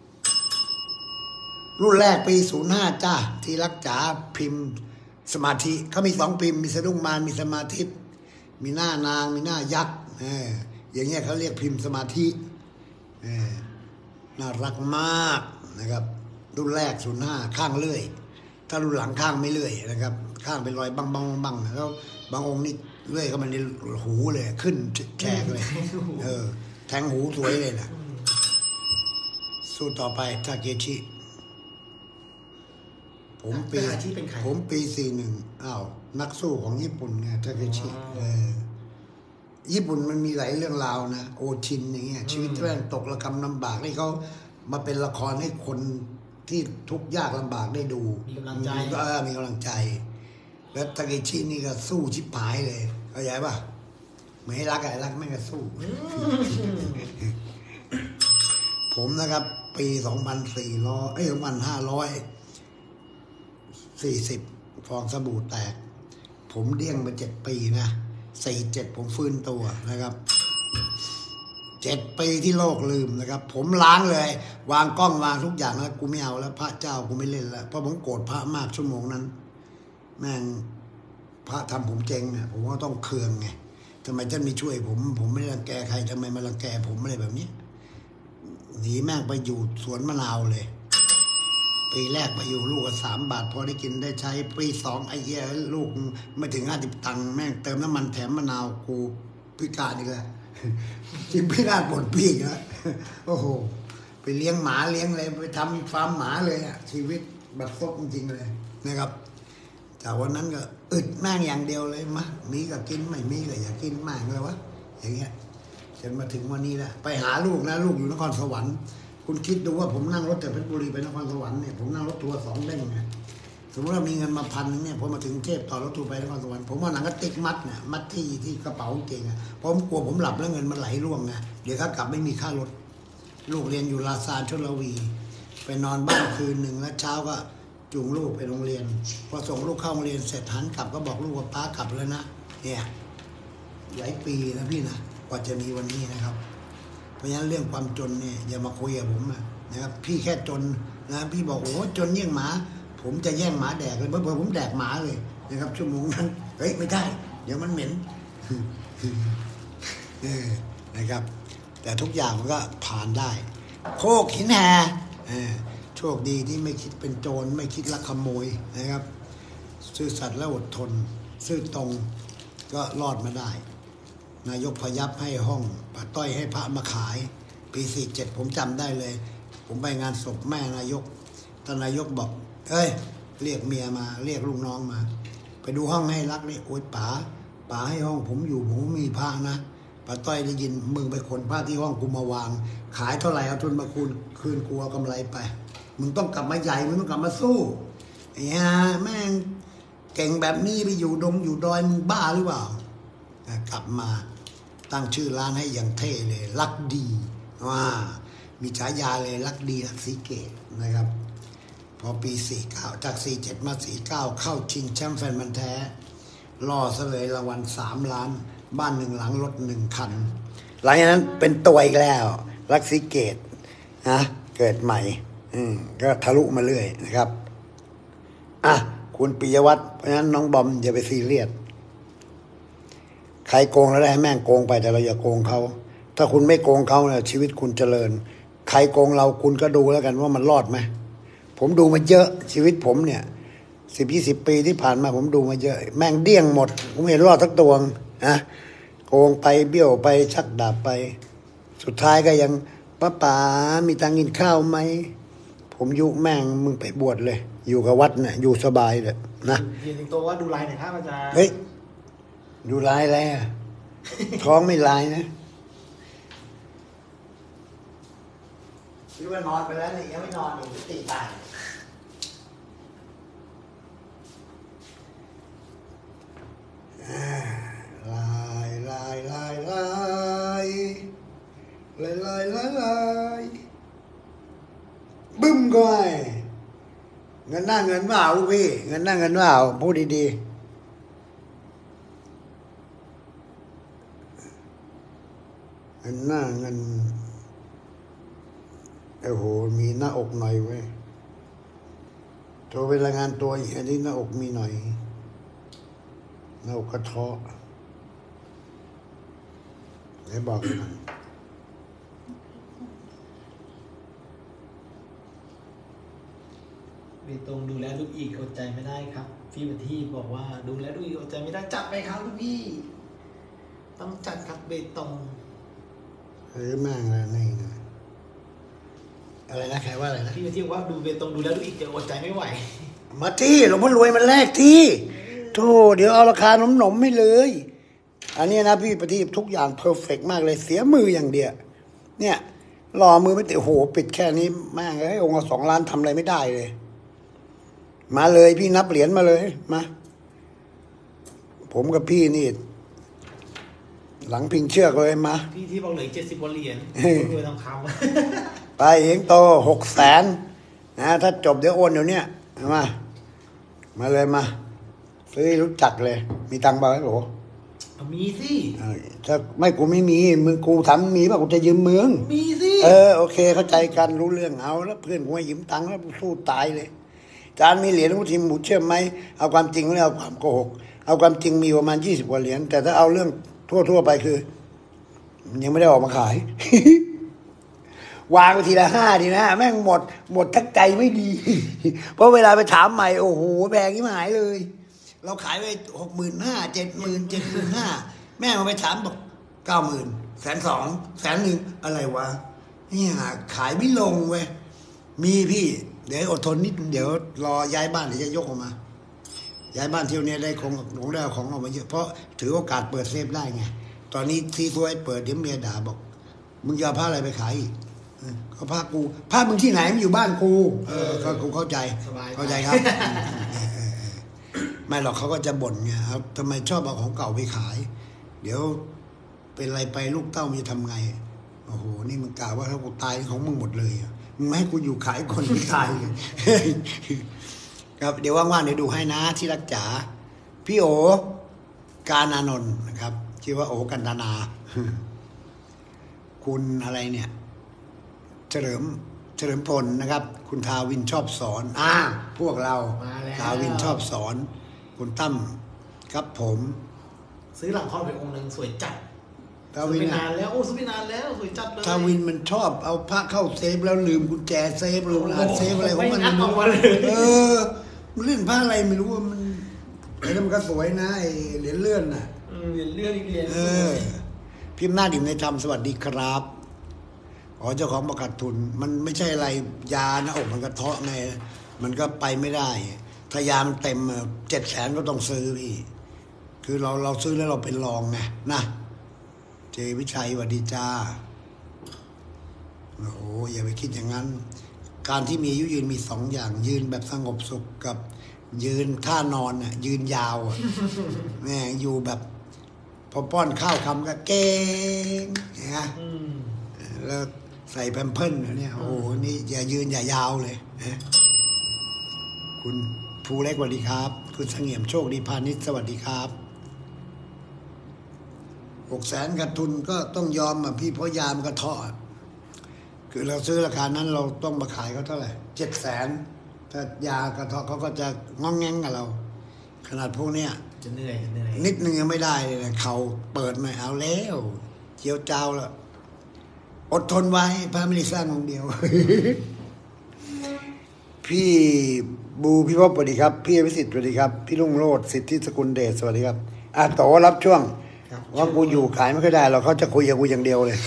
รุ่นแรกปีศูนย์ห้าจ้าที่รักจ๋าพิมพ์สมาธิเขามีสองพิมพ์มีสะดุ้งมารมีสมาธิมีหน้านางมีหน้ายักษ์เอออย่างเงี้ยเขาเรียกพิมพ์สมาธิเออน่ารักมากนะครับรุ่นแรกศูนย์ห้าข้างเลื่อยถ้ารุ่นหลังข้างไม่เลื่อยนะครับข้างเป็นรอยบังบังบังแล้วบางองค์นี่เลื่อยเข้ามาในหูเลยขึ้นแฉกเลยเออแทงหูสวยเลยนะสู้ต่อไปทาเกชิ ผมปีผมปีสี่หนึ่งอ้าวนักสู้ของญี่ปุ่นไงทาเกชิเออญี่ปุ่นมันมีหลายเรื่องราวนะโอชินอย่างเงี้ยชีวิตแม่งตกระกำลำบากนี่เขามาเป็นละครให้คนที่ทุกข์ยากลำบากได้ดูมีกำลังใจเออมีกำลังใจแล้วตาเกชินี่ก็สู้ชิบหายเลยเข้าใจป่ะไม่ให้รักอะไรรักแม่งก็สู้ผมนะครับ ปีสองพันสี่ร้อยเอ้ยสองพันห้าร้อยสี่สิบฟองสบู่แตกผมเดี้ยงไปเจ็ดปีนะสี่เจ็ดผมฟื้นตัวนะครับเจ็ดปีที่โลกลืมนะครับผมล้างเลยวางกล้องวางทุกอย่างแล้วกูไม่เอาแล้วพระเจ้ากูไม่เล่นแล้วเพราะผมโกรธพระมากชั่วโมงนั้นแม่งพระทำผมเจ๊งเนี่ยผมก็ต้องเคืองไงทำไมท่านไม่ช่วยผมผมไม่ได้รังแกใครทำไมมารังแกผมอะไรแบบนี้หนีแม่งไปอยู่สวนมะนาวเลยปีแรกไปอยู่ลูกก็สามบาทพอได้กินได้ใช้ปีสองไอ้เหี้ยลูกไม่ถึงห้าสิบตังค์แม่งเติมน้ำมันแถมมะนาวกูพิการอีกแล้วจิมพิการปวดปีกนะโอ้โหไปเลี้ยงหมาเลี้ยงอะไรไปทำฟาร์มหมาเลยอะชีวิตบัดซบจริงๆเลยนะครับแต่วันนั้นก็อึดแม่งอย่างเดียวเลยมะมีก็กินไม่มีก็อยากกินมากเลยวะอย่างเงี้ยจนมาถึงวันนี้แหละไปหาลูกนะลูกอยู่นครสวรรค์คุณคิดดูว่าผมนั่งรถจากเพชรบุรีไปนครสวรรค์เนี่ยผมนั่งรถทัวร์สองเด้งเนี่ยสมมติว่ามีเงินมาพันนึงเนี่ยพอมาถึงเทพต่อรถทัวร์ไปนครสวรรค์ผมว่าหนังก็ติกมัดเนี่ยมัดที่ที่กระเป๋าเก่งอ่ะผมกลัวผมหลับแล้วเงินมันไหลร่วงไงเดี๋ยวถ้ากลับไม่มีค่ารถลูกเรียนอยู่ลาซานชลวีไปนอนบ้านคืนหนึ่งแล้วเช้าก็จูงลูกไปโรงเรียนพอส่งลูกเข้าโรงเรียนเสร็จหันกลับก็บอกลูกว่าป้ากลับแล้วนะเนี่ยหลายปีนะพี่นะกว่าจะมีวันนี้นะครับเพราะฉะนั้นเรื่องความจนเนี่ยอย่ามาคุยกับผมนะครับพี่แค่จนนะพี่บอกโอ้จนเยี่ยงหมาผมจะแย่งหมาแดกเลยเพื่อผมแดกหมาเลยนะครับชั่วโมงนั้นเฮ้ยไม่ได้เดี๋ยวมันเหม็นนะครับแต่ทุกอย่างมันก็ผ่านได้โคกหินแห่โชคดีที่ไม่คิดเป็นโจรไม่คิดลักขโมยนะครับซื่อสัตย์และอดทนซื่อตรงก็รอดมาได้นายกพยัพให้ห้องป้าต้อยให้พระมาขายปีสี่เจ็ดผมจำได้เลยผมไปงานศพแม่นายกท่านนายกบอกเอ้ยเรียกเมียมาเรียกลูกน้องมาไปดูห้องให้รักเลยโอ๊ยป๋าป๋าให้ห้องผมอยู่ผมมีพระนะป้าต้อยได้ยินมึงไปขนพระที่ห้องกูมาวางขายเท่าไหร่เอาทุนมาคืนคืนกูเอากำไรไปมึงต้องกลับมาใหญ่มึงต้องกลับมาสู้ไอ้ห่าแม่งเก่งแบบนี้ไปอยู่ดงอยู่ดอยมึงบ้าหรือเปล่ากลับมาตั้งชื่อร้านให้อย่างเท่เลยรักดีว่ามีฉายาเลยรักดีรักสีเกตนะครับพอปีสี่เก้าจากสี่เจ็ดมาสี่เก้าเข้าชิงแชมป์แฟนมันแท้ล่อซะเลยรางวัลสามล้านบ้านหนึ่งหลังรถหนึ่งคันหลังจากนั้นเป็นตัวอีกแล้วรักสีเกตนะเกิดใหม่อืมก็ทะลุมาเรื่อยนะครับอ่ะคุณปิยวัฒน์เพราะฉะนั้นน้องบอมอย่าไปซีเรียสใครโกงแล้วได้ให้แม่งโกงไปแต่เราอย่าโกงเขาถ้าคุณไม่โกงเขาเนี่ยชีวิตคุณเจริญใครโกงเราคุณก็ดูแล้วกันว่ามันรอดไหมผมดูมาเยอะชีวิตผมเนี่ยสิบยี่สิบปีที่ผ่านมาผมดูมาเยอะแม่งเดี้ยงหมดผมไม่รอดสักตัวนะโกงไปเบี้ยวไปชักดาบไปสุดท้ายก็ยังป้าป๋ามีตังค์กินข้าวไหมผมยุแม่งมึงไปบวชเลยอยู่กับวัดเนี่ยอยู่สบายเลยนะยืนถึงตัวว่าดูลายหน่อยครับอาจารย์เฮ้ยดูลายแล้วท้องไม่ลายนะคิดว่านอนไปแล้วนี่ยังไม่นอนอีกตีตายลายลายลายลายลายลายลายลายบึ้มก็ไอ้เงินหน้าเงินเปล่าพี่เงินหน้าเงินเปล่าพูดดีๆเงินหน้าเงินโอ้โหมีหน้าอกหน่อยเว้ยโทรไปรายงานตัวอีกอันนี้หน้าอกมีหน่อยหน้าอกกระเทาะไหนบอกกันหน่อยเบตงดูแลลูกอีกอดใจไม่ได้ครับพี่บัทีบอกว่าดูแลลูกอีกอดใจไม่ได้จัดไปครับลูกพี่ต้องจัดครับเบตงเฮ้ยแม่งอะไรนี่นะอะไรนะใครว่าอะไรนะพี่บัทีบอกว่าดูเบตงดูแลลูกอีกจะอดใจไม่ไหวมาที่หลวงพ่อรวยมันแรกที่โธ่เดี๋ยวเอาราคาหนมหนมไม่เลยอันนี้นะพี่ประทีปทุกอย่างเพอร์เฟกต์มากเลยเสียมืออย่างเดียวเนี่ยรอมือไม่ติดโอ้โหปิดแค่นี้แม่งเอ้ยองค์ละสองล้านทำอะไรไม่ได้เลยมาเลยพี่นับเหรียญมาเลยมาผมกับพี่นี่ หลังพิงเชือกเลยมาพี่ที่บอกเหลือเจ็ดสิบเหรียญรวยทองคำไปเฮงโตหกแสนนะถ้าจบเดี๋ยวโอนเดี๋ยวนี้มามาเลยมาซื้อให้รู้จักเลย มีตังค์บ้างไหมโหมีสิเออถ้าไม่กูไม่มีมึงกูถามมีป่ะกูจะยืมมึงมีสิเออโอเคเข้าใจกันรู้เรื่องเอาแล้วเพื่อนกูให้ยืมตังค์แล้วสู้ตายเลยจานมีเหรียญกูทีมหมูเชื่อมไหมเอาความจริงไม่เอาความโกหกเอาความจริงมีประมาณยี่สิบกว่าเหรียญแต่ถ้าเอาเรื่องทั่วๆไปคือยังไม่ได้ออกมาขาย วางไปทีละห้าทีนะแม่งหมดหมดทักใจไม่ดี เพราะเวลาไปถามใหม่โอ้โหแพงที่หายเลย เราขายไปหกหมื่นห้าเจ็ดหมื่นเจ็ดหมื่นห้าแม่มาไปถามบอกเก้าหมื่นแสนสองแสนหนึ่งอะไรวะเนี่ยขายไม่ลงเว้ยมีพี่เดี๋ยวอดทนนิดเดี๋ยวรอย้ายบ้านเดี๋ยวจะยกออกมาย้ายบ้านเที่ยวนี้ได้ของของได้ของออกมาเยอะเพราะถือโอกาสเปิดเซฟได้ไงตอนนี้ที่ซวยเปิดเดี๋ยวเมียด่าบอกมึงจะเอาผ้าอะไรไปขายอีกเขาผ้ากูผ้ามึงที่ไหนมันอยู่บ้านกูเออเขากูเข้าใจเข้าใจครับ ไม่หรอกเขาก็จะบ่นไงครับทำไมชอบเอาของเก่าไปขาย เดี๋ยวเป็นอะไรไปลูกเต้ามีทำไงโอ้โหนี่มึงกล่าวว่าถ้ากูตายของมึงหมดเลยมึงไม่ให้กูอยู่ขายคนที่ตายครับเดี๋ยวว่างๆเดี๋ยวดูให้นะที่รักจ๋าพี่โอการนานนท์นะครับชื่อว่าโอกันตนา คุณอะไรเนี่ยเฉลิมเฉลิมพลนะครับคุณทาวินชอบสอนอ่าพวกเราทาวินชอบสอนคุณตั้มครับผมซื้อหลังคลอดไปองค์หนึ่งสวยจัดทาวินนานแล้วโอ้ซื้อไปนานแล้วสวยจัดเลยทาวินมันชอบเอาผ้าเข้าเซฟแล้วลืมกุญแจเซฟหรือรหัสเซฟอะไรของมันเออมันเล่นผ้าอะไรไม่รู้ว่ามันแต่มันก็สวยนะไอเหรียญเลื่อนน่ะเหรียญเลื่อนอีกเหรียญเออพิมพ์หน้าดิ่มในธรรมสวัสดีครับอ๋อเจ้าของประกาศทุนมันไม่ใช่อะไรยานะอกมันกระเทาะไงมันก็ไปไม่ได้ถ้ายามันเต็มเจ็ดแสนก็ต้องซื้อพี่คือเราเราซื้อแล้วเราเป็นรองไงนะเจวิชัยสวัสดีจ้าโอ้โหอย่าไปคิดอย่างนั้นการที่มีอายุยืนมีสองอย่างยืนแบบสงบสุขกับยืนท่านอนน่ะยืนยาวอ่ะแม่อยู่แบบพอป้อนข้าวคำก็เก่งนะแล้วใส่แพมเพิร์สเนี่ยโอ้โหนี่อย่ายืนอย่ายาวเลยนะคุณภูเล็กสวัสดีครับคุณเสงี่ยมโชคดีพาณิชย์สวัสดีครับหกแสนขาดทุนก็ต้องยอมอ่ะพี่เพราะยามกระเทาะคือเราซื้อราคานั้นเราต้องมาขายเขาเท่าไหร่เจ็ดแสนถ้ายากระเทาะเขาก็จะงองแงงกับเราขนาดพวกเนี้ยจะเหนื่อยจะเหนื่อยนิดนึงยังไม่ได้เลยนะเขาเปิดไม่เอาแล้วเจียวเจ้าแล้วอดทนไว้พระไม่ได้สร้างองค์เดียว พี่บูพี่พบสวัสดีครับพี่วิสิทธิ์สวัสดีครับพี่ลุงโรดสิทธิสกุลเดชสวัสดีครับอ่ะต่อรับช่วงว่ากูอยู่ขายไม่ค่อยได้เราเขาจะคุยกับกูอย่างเดียวเลย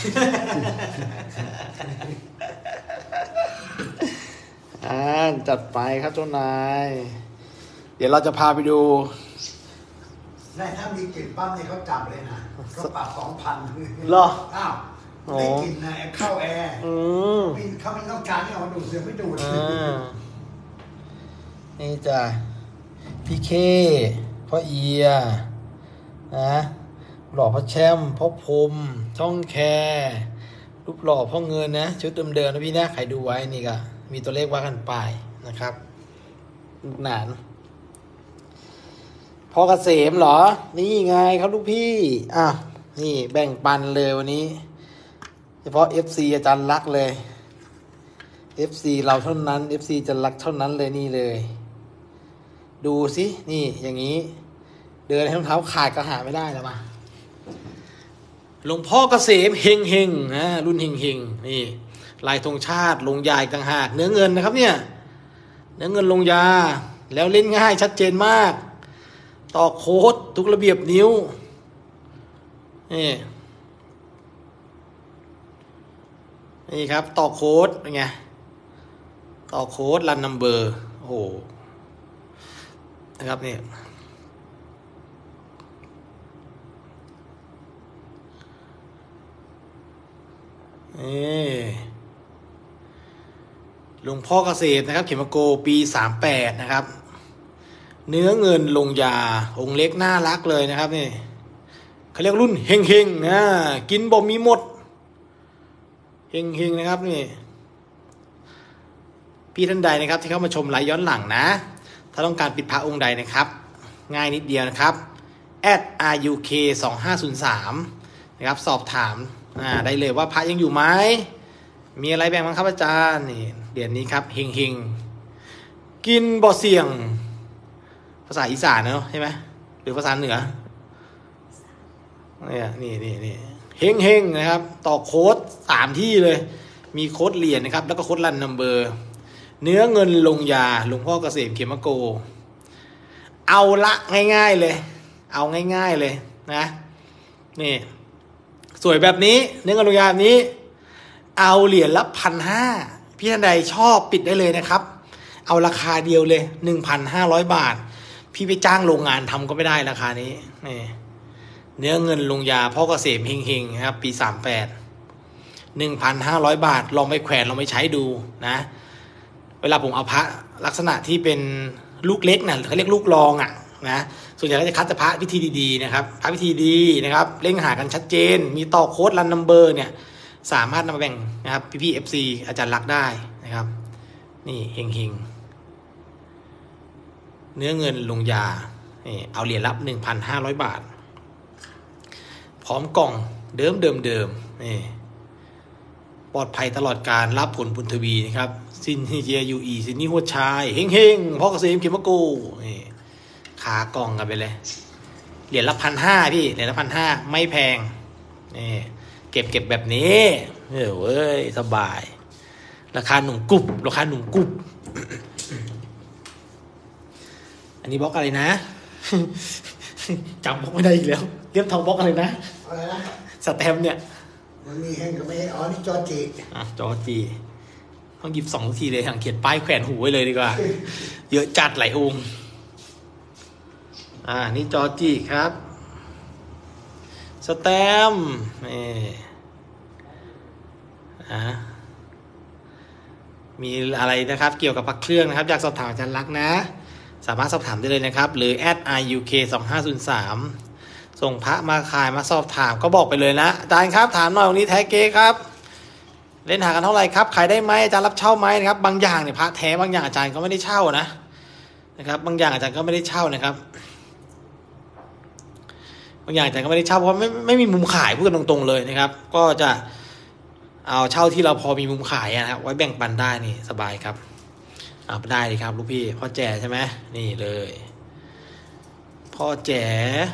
อ่าจัดไปครับเจ้านายเดี๋ยวเราจะพาไปดูได้ถ้ามีกลิ่นปั๊มเนี่ยเขาจับเลยนะเขาปรับสองพันเหรออ้าวได้กลิ่นนะเข้าแอร์อืมเขาไม่ต้องการที่เอาดูดเสือไม่ดูดนี่จ้ะพี่เคพ่อเอียนะหล่อพ่อแชมป์พ่อพรมช่องแคร์รูปหล่อพ่อเงินนะชุดเดิมๆนะพี่นะใครดูไว้นี่ก็มีตัวเลขว่ากันไปนะครับลูกหนานพ่อเกษมเหรอนี่ไงครับลูกพี่อ่ะนี่แบ่งปันเลยวันนี้เฉพาะ เอฟ ซี อาจารย์รักเลย เอฟ ซี เราเท่านั้น เอฟ ซี จะรักเท่านั้นเลยนี่เลยดูสินี่อย่างนี้เดินให้รองเท้าขาดก็หาไม่ได้แล้วมาหลวงพ่อเกษมเฮงเฮงนะรุ่นเฮงเฮงนี่ลายธงชาติลงยาต่างหากเนื้อเงินนะครับเนี่ยเนื้อเงินลงยาแล้วเล่นง่ายชัดเจนมากต่อโค้ดทุกระเบียบนิ้วนี่นี่ครับต่อโค้ดเป็นไงต่อโค้ดรันนัมเบอร์โอ้โหนะครับนี่นี่หลวงพ่อเกษตรนะครับเขมโกปีสามแปดนะครับเนื้อเงินลงยาองค์เล็กน่ารักเลยนะครับนี่เขาเรียกรุ่นเฮงเฮงนะกินบ่มีหมดเฮงเฮงนะครับนี่พี่ท่านใดนะครับที่เข้ามาชมไลฟ์ย้อนหลังนะถ้าต้องการปิดพระองค์ใดนะครับง่ายนิดเดียวนะครับ แอท อาร์ ยู เค สองห้าศูนย์สาม นะครับสอบถามได้เลยว่าพระยังอยู่ไหมมีอะไรแบ่งบ้างครับอาจารย์นี่เดือนนี้ครับเฮงเฮงกินบ่เสี่ยงภาษาอีสานเนาะใช่ไหมหรือภาษาเหนือเนี่ยนี่นี่นี่เฮงเฮงนะครับต่อโค้ดสามที่เลยมีโค้ดเหรียญนะครับแล้วก็โค้ดรันนัมเบอร์เนื้อเงินลงยาหลวงพ่อเกษมเขมโกเอาละง่ายๆเลยเอาง่ายๆเลยนะนี่สวยแบบนี้เนื้อเงินลงยาแบบนี้เอาเหรียญละพันห้าพี่ท่านใดชอบปิดได้เลยนะครับเอาราคาเดียวเลย หนึ่งพันห้าร้อย บาทพี่ไปจ้างโรงงานทำก็ไม่ได้ราคานี้นี่เนื้อเงินลงยาพ่อเกษมเฮงๆครับปีสามแปด หนึ่งพันห้าร้อย บาทลองไปแขวนลองไปใช้ดูนะเวลาผมเอาพระลักษณะที่เป็นลูกเล็กนะเขาเรียกลูกรองอ่ะนะส่วนใหญ่ก็จะคัดแต่พระวิธีดีๆนะครับพระวิธีดีนะครับเล่งหากันชัดเจนมีต่อโค้ดรันนัมเบอร์เนี่ยสามารถนำมาแบ่งนะครับพี่พี่เอฟซีอาจารย์รักได้นะครับนี่เฮงเฮงเนื้อเงินลงยานี่เอาเหรียญรับ หนึ่งพันห้าร้อย บาทพร้อมกล่องเดิมเดิมเดิมนี่ปลอดภัยตลอดการรับผลบุญทวีนะครับซินเจียยูอีซินนี่หัวชายเฮงเฮงพ่อเกษมเขมโกนี่ขากล่องกันไปเลยเหรียญละพันห้าพี่เหรียญละพันห้าไม่แพงนี่เก็บเก็บแบบนี้เฮ้ยเว้ยสบายราคาหนุ่มกุบราคาหนุ่มกุบ อันนี้บล็อกอะไรนะ จำบล็อกไม่ได้อีกแล้วเรียบทองบล็อกอะไรนะอะไรนะสแตมเนี่ยมันมีแห้งกับไม่อ๋อนี่จอจีอ่ะจอจีต้องหยิบสองทีเลยอย่างเขียนป้ายแขวนหูไว้เลยดีกว่า เยอะจัดหลายองค์อ่านี่จอจีครับสแตมนี่อ่ะมีอะไรนะครับเกี่ยวกับพระเครื่องนะครับอยากสอบถามอาจารย์ลักษณ์นะสามารถสอบถามได้เลยนะครับหรือ แอท อาร์ ยู เค สองห้าศูนย์สาม ส่งพระมาขายมาสอบถามก็บอกไปเลยนะอาจารย์ครับถามหน่อยวันนี้แท้เก๊ครับเล่นหากันเท่าไหร่ครับขายได้ไหมอาจารย์รับเช่าไหมนะครับบางอย่างเนี่ยพระแท้บางอย่างอาจารย์ก็ไม่ได้เช่านะนะครับบางอย่างอาจารย์ก็ไม่ได้เช่านะครับบางอย่างอาจารย์ก็ไม่ได้เช่าเพราะไม่ไม่มีมุมขายพูดกันตรงๆเลยนะครับก็จะเอาเช่าที่เราพอมีมุมขายนะครับไว้แบ่งปันได้นี่สบายครับเอาได้เลยครับลูกพี่พ่อแจ๋ใช่ไหมนี่เลยพ่อแจ๋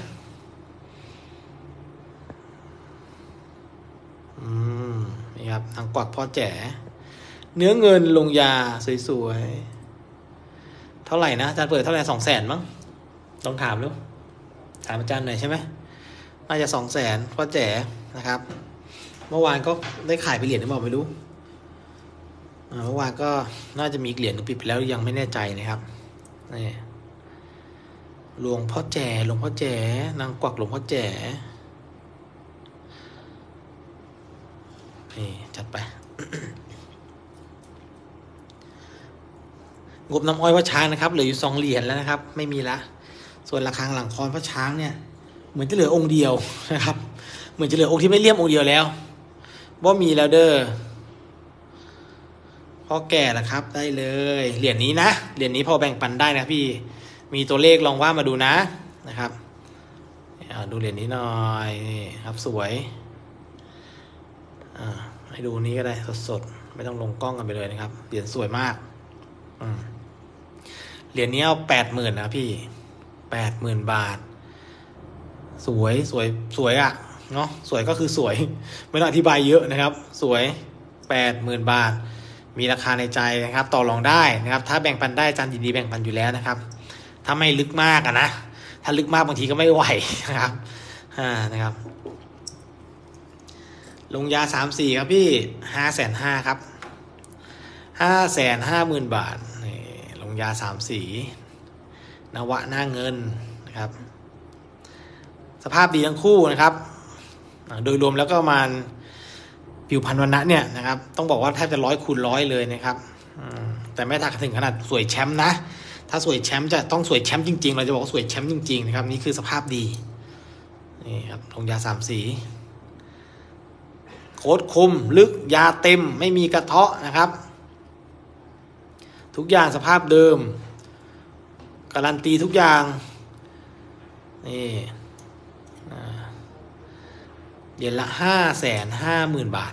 อืมนี่ครับทางกวักพ่อแจ๋เนื้อเงินลงยาสวยๆเท่าไหร่นะอาจารย์เปิดเท่าไหร่สองแสนมั้งต้องถามลูกถามอาจารย์หน่อยใช่ไหมน่าจะสองแสนพ่อแจ๋นะครับเมื่อวานก็ได้ขายไปเหรียญหรือเปล่าไม่รู้เมื่อวานก็น่าจะมีเหรียญปิดไปแล้วยังไม่แน่ใจนะครับนี่หลวงพ่อแจ๋หลวงพ่อแจ๋นางกวักหลวงพ่อแจ๋นี่จัดไป งบน้ำอ้อยพระช้างนะครับเหลืออยู่สองเหรียญแล้วนะครับไม่มีละส่วนระฆังหลังคอนพระช้างเนี่ยเหมือนจะเหลือองค์เดียวนะครับเหมือนจะเหลือองค์ที่ไม่เลี่ยมองค์เดียวแล้วว่ามีแล้วเด้อพอแก่แล้วครับได้เลยเหรียญนี้นะเหรียญนี้พอแบ่งปันได้นะพี่มีตัวเลขลองว่ามาดูนะนะครับดูเหรียญนี้หน่อยนี่ครับสวยอ่าให้ดูนี้ก็ได้สดๆไม่ต้องลงกล้องกันไปเลยนะครับเหรียญสวยมากอืมเหรียญนี้เอาแปดหมื่นนะพี่แปดหมื่นบาทสวยสวยสวยอ่ะเนาะสวยก็คือสวยไม่ต้องอธิบายเยอะนะครับสวยแปดหมื่นบาทมีราคาในใจนะครับต่อรองได้นะครับถ้าแบ่งปันได้อาจารย์ยินดีแบ่งปันอยู่แล้วนะครับถ้าไม่ลึกมากอะนะถ้าลึกมากบางทีก็ไม่ไหวนะครับอ่านะครับลงยาสามสี่ครับพี่ห้าแสนห้าครับห้าแสนห้าหมื่นบาทนี่ลงยาสามสีนวะหน้าเงินนะครับสภาพดีทั้งคู่นะครับโดยรวมแล้วก็ประมาณผิวพรรณวรรณะเนี่ยนะครับต้องบอกว่าแทบจะร้อยคูณร้อยเลยนะครับแต่ไม่ถักถึงขนาดสวยแชมป์นะถ้าสวยแชมป์จะต้องสวยแชมป์จริงๆเราจะบอกว่าสวยแชมป์จริงๆนะครับนี่คือสภาพดีนี่ครับลงยาสามสีโค้ดคมลึกยาเต็มไม่มีกระเทาะนะครับทุกอย่างสภาพเดิมการันตีทุกอย่างนี่เหรียญละห้าแสนห้าหมื่นบาท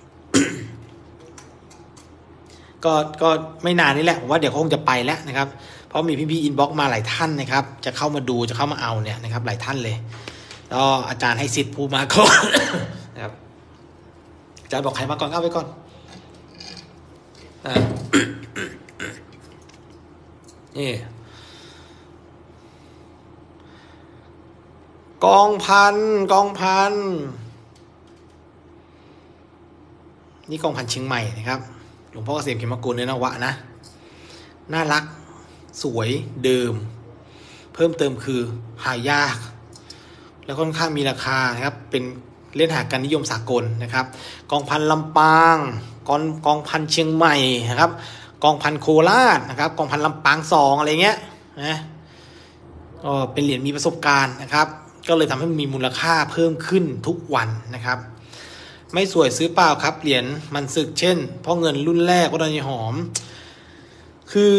ก็ก็ไม่นานนี้แหละผมว่าเดี๋ยวคงจะไปแล้วนะครับเพราะมีพี่ๆอินบ็อกซ์มาหลายท่านนะครับจะเข้ามาดูจะเข้ามาเอาเนี่ยนะครับหลายท่านเลยแล้วอาจารย์ให้สิทธิ์ผู้มาก่อน นะครับอาจารย์บอกใครมาก่อนเข้าไปก่อนอ่า นี่กองพันกองพันนี่กองพันเชียงใหม่นะครับหลวงพ่อเกษมเขมกุลเนื้อนวะนะน่ารักสวยเดิมเพิ่มเติมคือหายากแล้วค่อนข้างมีราคานะครับเป็นเล่นหากันนิยมสากลนะครับกองพันลำปางกองกองพันเชียงใหม่นะครับกองพันโคราชนะครับกองพันลำปางสองอะไรเงี้ยนะก็เป็นเหรียญมีประสบการณ์นะครับก็เลยทำให้มีมูลค่าเพิ่มขึ้นทุกวันนะครับไม่สวยซื้อเปล่าครับเหรียญมันสึกเช่นพ่อเงินรุ่นแรกวัดดอนยายหอมคือ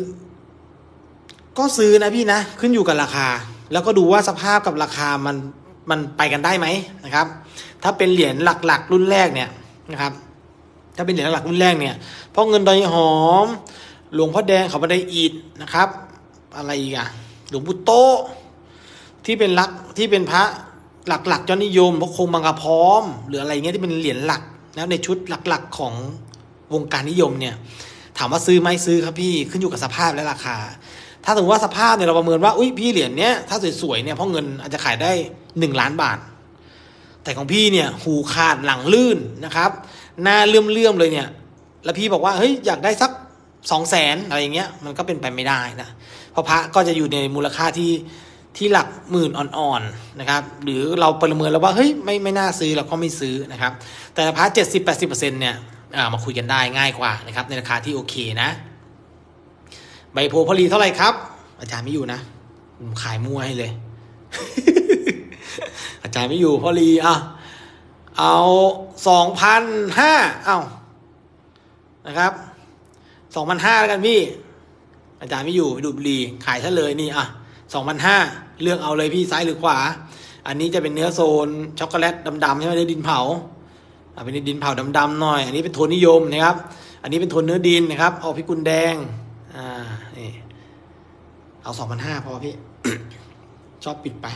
ก็ซื้อนะพี่นะขึ้นอยู่กับราคาแล้วก็ดูว่าสภาพกับราคามันมันไปกันได้ไหมนะครับถ้าเป็นเหรียญหลักๆรุ่นแรกเนี่ยนะครับถ้าเป็นเหรียญหลักรุ่นแรกเนี่ยพ่อเงินดอนยายหอมหลวงพ่อแดงเขาบันไดอิฐนะครับอะไรอีกอะหลวงปู่โตที่เป็นลักที่เป็นพระหลักๆยอดนิยมพวกคงมังกรพร้อมหรืออะไรเงี้ยที่เป็นเหรียญหลักนะในชุดหลักๆของวงการนิยมเนี่ยถามว่าซื้อไหมซื้อครับพี่ขึ้นอยู่กับสภาพและราคาถ้าสมมติว่าสภาพเนี่ยเราประเมินว่าอุ้ยพี่เหรียญเนี้ยถ้าสวยๆเนี่ยเพราะเงินอาจจะขายได้หนึ่งล้านบาทแต่ของพี่เนี่ยหูขาดหลังลื่นนะครับหน้าเลื่อมๆเลยเนี่ยแล้วพี่บอกว่าเฮ้ยอยากได้สักสองแสนอะไรอย่างเงี้ยมันก็เป็นไปไม่ได้นะเพราะพระก็จะอยู่ในมูลค่าที่ที่หลักหมื่นอ่อนๆนะครับหรือเราประเมินแล้วว่าเฮ้ยไม่ไม่น่าซื้อเราก็ไม่ซื้อนะครับแต่พระเจ็ดสิบแปดสิบเปอร์เซ็นต์เนี่ยมาคุยกันได้ง่ายกว่านะครับในราคาที่โอเคนะใบโพพลีเท่าไหร่ครับอาจารย์ไม่อยู่นะผมขายมั่วให้เลย อาจารย์ไม่อยู่พอลีอ่ะเอาสองพันห้าเอานะครับสองพันห้าแล้วกันพี่อาจารย์ไม่อยู่ไปดูบุรีขายซะเลยนี่อ่ะสองพันห้าเลือกเอาเลยพี่ซ้ายหรือขวาอันนี้จะเป็นเนื้อโซนช็อกโกแลตดำๆใช่ไหมเนื้อดินเผาอ่ะเป็นดินเผาดำๆหน่อยอันนี้เป็นโทนนิยมนะครับอันนี้เป็นโทนเนื้อดินนะครับเอาพิกุลแดงอ่านี่เอาสองพันห้าพอพี่ ชอบปิดไป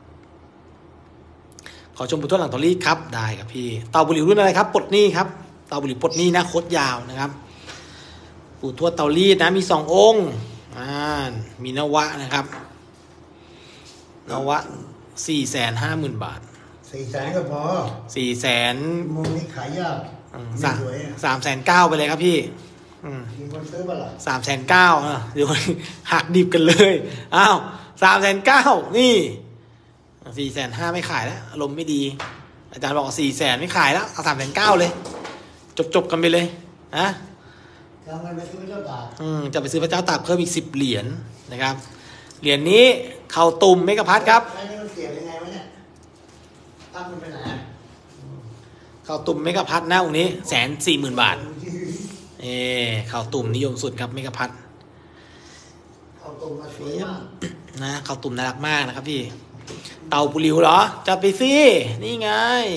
ขอชมบุตรหลังตอรี่ครับได้ครับพี่เตาบุหรี่รุ่นอะไรครับปลดหนี้ครับเตาบุหรี่ปลดหนี้นะโคตรยาวนะครับปู่ทวดเตารีดนะมีสององค์อ่ามีนวะนะครับนวะสี่แสนห้าหมื่นบาทสี่แสนก็พอสี่แสนมุมนี้ขายยากสามสามแสนเก้าไปเลยครับพี่มีคนซื้อป่ะล่ะสามแสนเก้าเดี๋ยวหักดิบกันเลยอ้าวสามแสนเก้านี่สี่แสนห้าไม่ขายแล้วอารมณ์ไม่ดีอาจารย์บอกสี่แสนไม่ขายแล้วเอาสามแสนเก้าเลยจบจบกันไปเลยนะจะเอาเงินไปซื้อพระเจ้าตากอืมจะไปซื้อพระเจ้าตากเพิ่มอีกสิบเหรียญนะครับเหรียญนี้เข่าตุ่มเมกะพัทครับไอ้นี่มันเสียบยังไงวะเนี่ยตั้งมันไปไหนเข่าตุ่มเมกะพัทนะองค์นี้แสนสี่หมื่นบาทเออเข่าตุ่มนิยมสุดครับเมกะพัทเข่าตุ่มมาสวยมากนะเข่าตุ่มน่ารักมากนะครับพี่เต่าปุริวเหรอจัดไปสินี่ไง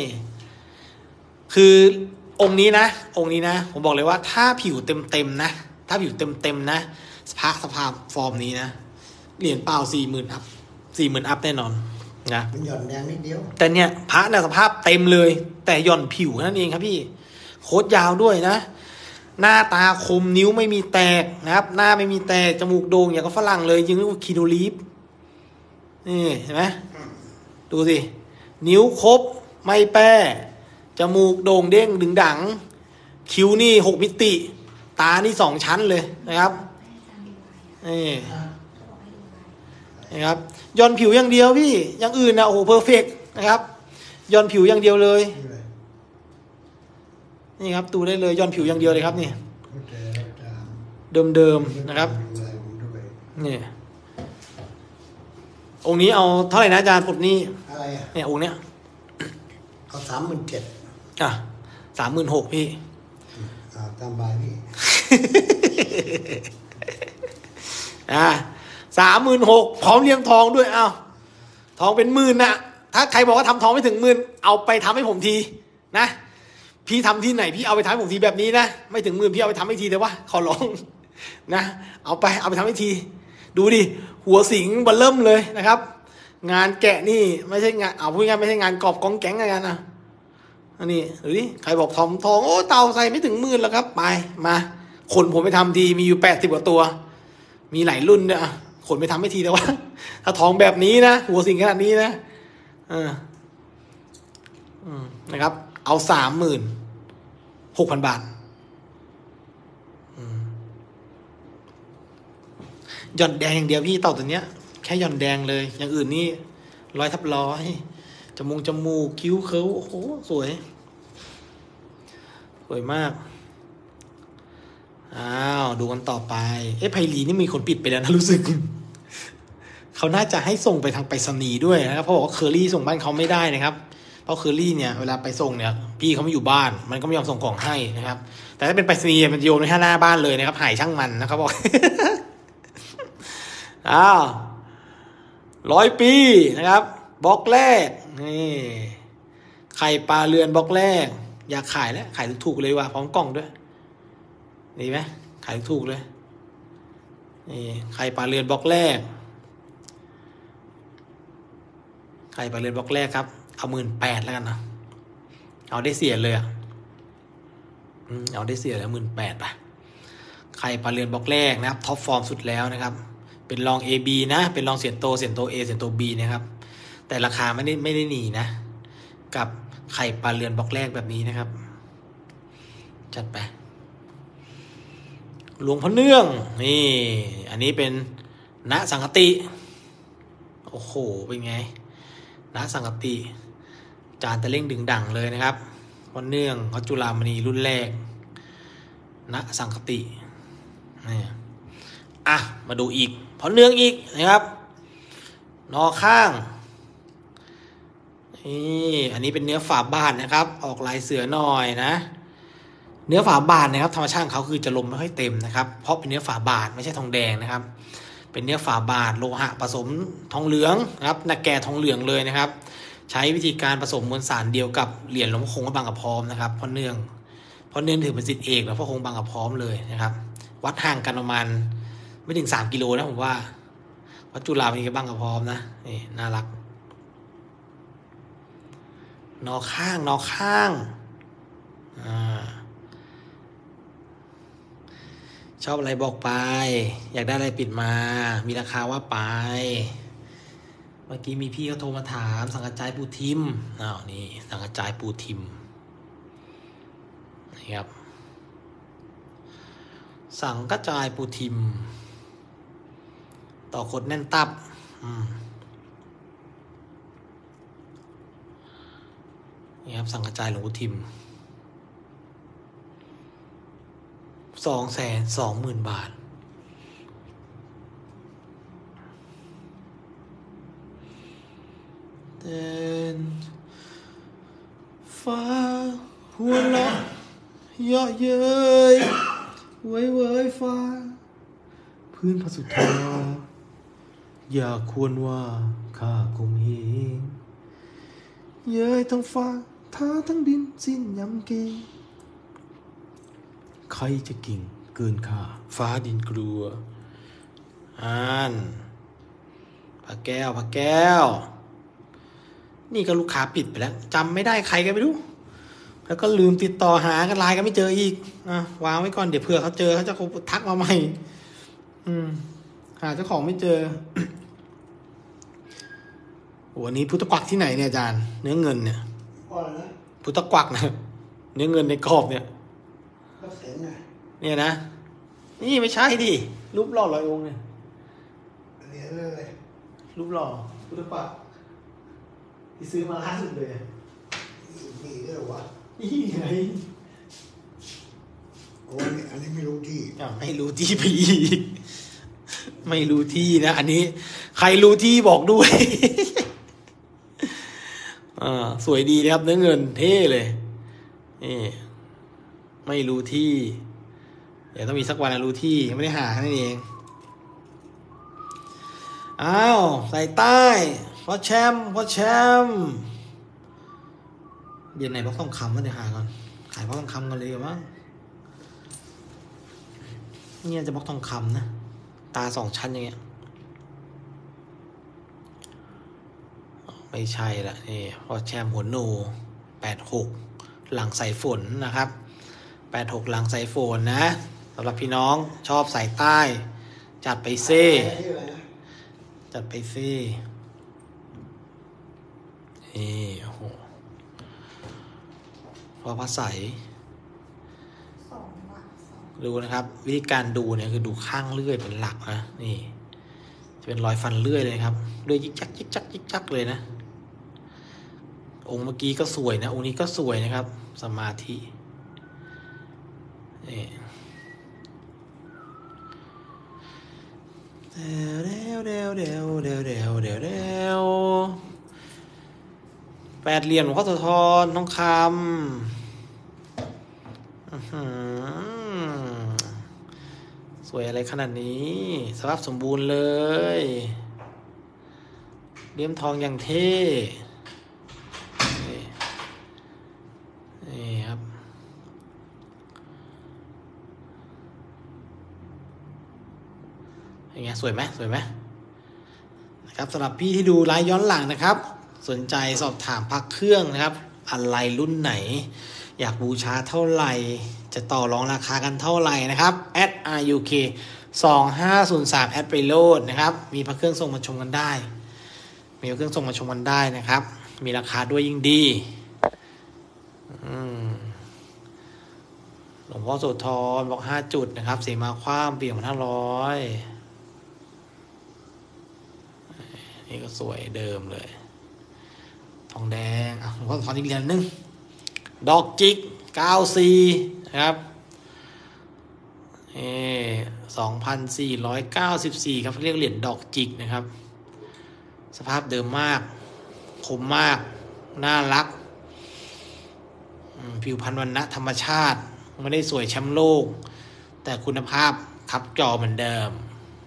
คือองค์นี้นะองค์นี้นะผมบอกเลยว่าถ้าผิวเต็มๆนะถ้าผิวเต็มๆนะพระสภาพฟอร์มนี้นะเหรียญเปล่าสี่หมื่นอัพสี่หมื่นอัพแน่นอนนะมันหย่อนแดงนิดเดียวแต่เนี่ยพระเนี่ยสภาพเต็มเลยแต่หย่อนผิวนั่นเองครับพี่โคตรยาวด้วยนะหน้าตาคมนิ้วไม่มีแตกนะครับหน้าไม่มีแตกจมูกโด่งอย่างกับฝรั่งเลยยิงเรียกว่าคีโนลีฟนี่เห็นไหมดูสินิ้วครบไม่แป้จมูกโด่งเด้งดึงดังคิ้วนี่หกมิติตานี่สองชั้นเลยนะครับนี่นะครับย้อนผิวอย่างเดียวพี่อย่างอื่นนะโอ้โหเพอร์เฟกต์นะครับย้อนผิวอย่างเดียวเลยนี่ครับดูได้เลยย้อนผิวอย่างเดียวเลยครับนี่เดิมๆนะครับนี่องค์นี้เอาเท่าไหร่นะอาจารย์ปลดหนี้อะไรอ่ะเนี่ยองค์เนี้ยเอาสามหมื่นเจ็ดอ่ะสามหมื่นหกพี่อ่าตามบายพี่อ่าสามหมื่นหกพร้อมเลี้ยงทองด้วยอ้าวทองเป็นหมื่นนะถ้าใครบอกว่าทำทองไม่ถึงหมื่นเอาไปทำให้ผมทีนะพี่ทำที่ไหนพี่เอาไปทำให้ผมทีแบบนี้นะไม่ถึงหมื่นพี่เอาไปทำให้ทีแต่ว่าขอร้องนะเอาไปเอาไปทำให้ทีดูดิหัวสิงเบลเริ่มเลยนะครับ งานแกะนี่ไม่ใช่งานเอาพูดง่ายไม่ใช่งานกอบกองแก๊งอะไรกันนะอันนี้ดูดิใครบอกทอมทองโอ้เตาใส่ไม่ถึงหมื่นแล้วครับไปมาคนผมไปทำทีมีอยู่แปดสิบกว่าตัวมีหลายรุ่นด้วยอะขนไปทำไม่ทีแต่ว่า ถ้าทองแบบนี้นะหัวสิงขนาดนี้นะเอออืมนะครับ เอาสามหมื่นหกพันบาทหย่อนแดงอย่างเดียวพี่เต่าตัวเนี้ยแค่หย่อนแดงเลยอย่างอื่นนี่ร้อยทับร้อยจมูกจมูกคิ้วเคิ้วโอ้โหสวยสวยมากอ้าวดูกันต่อไปเอ๊ะไพลีนี่มีคนปิดไปแล้วนะรู้สึก เขาน่าจะให้ส่งไปทางไปรษณีย์ด้วยนะครับเพราะบอกว่าเคอรี่ส่งบ้านเขาไม่ได้นะครับเพราะเคอรี่เนี่ยเวลาไปส่งเนี่ยพี่เขาไม่อยู่บ้านมันก็ไม่ยอมส่งของให้นะครับแต่ถ้าเป็นไปรษณีย์มันโยนไว้หน้าบ้านเลยนะครับหายช่างมันนะครับบอก อ้าวร้อยปีนะครับบล็อกแรกนี่ไข่ปลาเรือนบล็อกแรกอยากขายแล้วขายถูกๆเลยว่ะพร้อมกล่องด้วยดีไหมขายถูกๆเลยนี่ไข่ปลาเรือนบล็อกแรกไข่ปลาเรือนบล็อกแรกครับเอาหมื่นแปดแล้วกันนะเอาได้เสียเลยอ่ะเอาได้เสียแล้วหมื่นแปดป่ะไข่ปลาเรือนบล็อกแรกนะครับท็อปฟอร์มสุดแล้วนะครับเป็นรอง A B นะเป็นรองเสียนโตเสียนโต A เสียนโต B นะครับแต่ราคาไม่ได้ไม่ได้หนีนะกับไข่ปลาเรือนบล็อกแรกแบบนี้นะครับจัดไปหลวงพ่อเนื่องนี่อันนี้เป็นณสังฆติโอ้โหเป็นไงณสังฆติจานตะเล่งดึงดั่งเลยนะครับพ่อเนื่องวัดจุฬามณีรุ่นแรกณสังฆตินี่อ่ะมาดูอีกพ่อเนื่องอีกนะครับนอข้างนี่อันนี้เป็นเนื้อฝาบาทนะครับออกลายเสือหน่อยนะเนื้อฝาบาทนะครับธรรมชาติเขาคือจะลมไม่ค่อยเต็มนะครับเพราะเป็นเนื้อฝาบาทไม่ใช่ทองแดงนะครับเป็นเนื้อฝาบาทโลหะผสมทองเหลืองนะครับนักแก่ทองเหลืองเลยนะครับใช้วิธีการผสมมวลสารเดียวกับเหรียญหลวงพ่อคงวัดบางกระพร้อมนะครับพ่อเนื่องพ่อเนื่องถือเป็นศิษย์เอกหลวงพ่อคงบางกระพร้อมเลยนะครับวัดห่างกันประมาณไม่ถึงสามกิโลนะผมว่าวัดจุฬามณีกับบางกระพร้อมนะนี่น่ารักนอข้างนอข้างอ่าชอบอะไรบอกไปอยากได้อะไรปิดมามีราคาว่าไปเมื่อกี้มีพี่เขาโทรมาถามสังกัจจายปูทิมอ้าวนี่สังกัจจายปูทิมนี่ครับสังกัจจายปูทิมต่อขดแน่นตับอืมนี่ครับสังกัจจายหลวงปู่ทิมสองแสนสองหมื่นบาทเดินฟ้าหัวเราะเยาะเย้ยเว้ยเว้ยฟ้าพื้นพระสุธาอย่าควรว่าข้าคงเห็นเย้ยทั้งฟ้าท้าทั้งดินสิ้นยำเกงใครจะกิ่งเกินข้าฟ้าดินกลัวอ่านพระแก้วพระแก้วนี่ก็ลูกค้าปิดไปแล้วจำไม่ได้ใครกันไม่รู้แล้วก็ลืมติดต่อหากันไลน์กันไม่เจออีกอ่ะวางไว้ก่อนเดี๋ยวเผื่อเขาเจอเขาจะทักมาใหม่อืมหาเจ้าของไม่เจอ วันนี้พุทธกวักที่ไหนเนี่ยอาจารย์เนื้อเงินเนี่ยพุทธกวักนะเนื้อเงินในกรอบเนี่ยเนี่ยนะนี่ไม่ใช่ดิรูปหล่อลอยองค์เนี่ยเนี่ยเลยรูปหล่อพุทธกวักที่ซื้อมาล่าสุดเลยนี่ด้วยวะนี่ไงโอ้ยอันนี้ไม่รู้ที่อ่ะไม่รู้ที่พี่ไม่รู้ที่นะอันนี้ใครรู้ที่บอกด้วย อ่าสวยดีนะครับเนื้อเงินเท่เลยนี่ไม่รู้ที่เดี๋ยวต้องมีสักวันรู้ที่ยังไม่ได้หาแค่นั้นเองอ้าวใส่ใต้พอแชมป์พอแชมป์เดือนไหนบล็อกต้องคำมันเดี๋ยวหาก่อนขายบล็อกต้องคำกันเลยมั้งเนี่ยจะบล็อกทองคำนะตาสองชั้นอย่างเงี้ยไม่ใช่ละนี่พอแชมป์หัวโนแปดหกหลังสายฝนนะครับแปดหกหลังสายฝนนะสำหรับพี่น้องชอบสายใต้จัดไปเซ่จัดไปเซ่นี่โอ้โหพอพระใสดูนะครับวิธีการดูเนี่ยคือดูข้างเลื่อยเป็นหลักนะนี่จะเป็นรอยฟันเลื่อยเลยครับเลื่อยยิกจักยิกจักยิกจักเลยนะองค์เมื่อกี้ก็สวยนะองค์นี้ก็สวยนะครับสมาธินี่เดวเดวเดวเดวเดวเดวเดวเดวแปดเหลี่ยมหลวงพ่อโสธรทองคำสวยอะไรขนาดนี้สภาพสมบูรณ์เลยเลี่ยมทองอย่างเท่นี่ครับอย่างเงี้ยสวยไหมสวยไหมนะครับสำหรับพี่ที่ดูไลฟ์ย้อนหลังนะครับสนใจสอบถามพักเครื่องนะครับอะไรรุ่นไหนอยากบูชาเท่าไหร่จะต่อรองราคากันเท่าไหร่นะครับ แอท อาร์ ยู เค สองห้าศูนย์สาม แอดไปโหลดนะครับมีพระเครื่องส่งมาชมกันได้มีพระเครื่องส่งมาชมกันได้นะครับมีราคาด้วยยิ่งดีหลวงพ่อโสธรบอกห้าจุดนะครับเสมาคว้ามเปี่ยมห้าร้อยนี่ก็สวยเดิมเลยทองแดงอ่ะหลวงพ่อโสธรอีกเหรียญนึงดอกจิกเก้าสี่นะครับเอสองพันสี่ร้อยเก้าสิบสี่ครับเรียกเหรียญดอกจิกนะครับสภาพเดิมมากคมมากน่ารักผิวพรรณวรรณะธรรมชาติไม่ได้สวยแชมป์โลกแต่คุณภาพคับจอเหมือนเดิม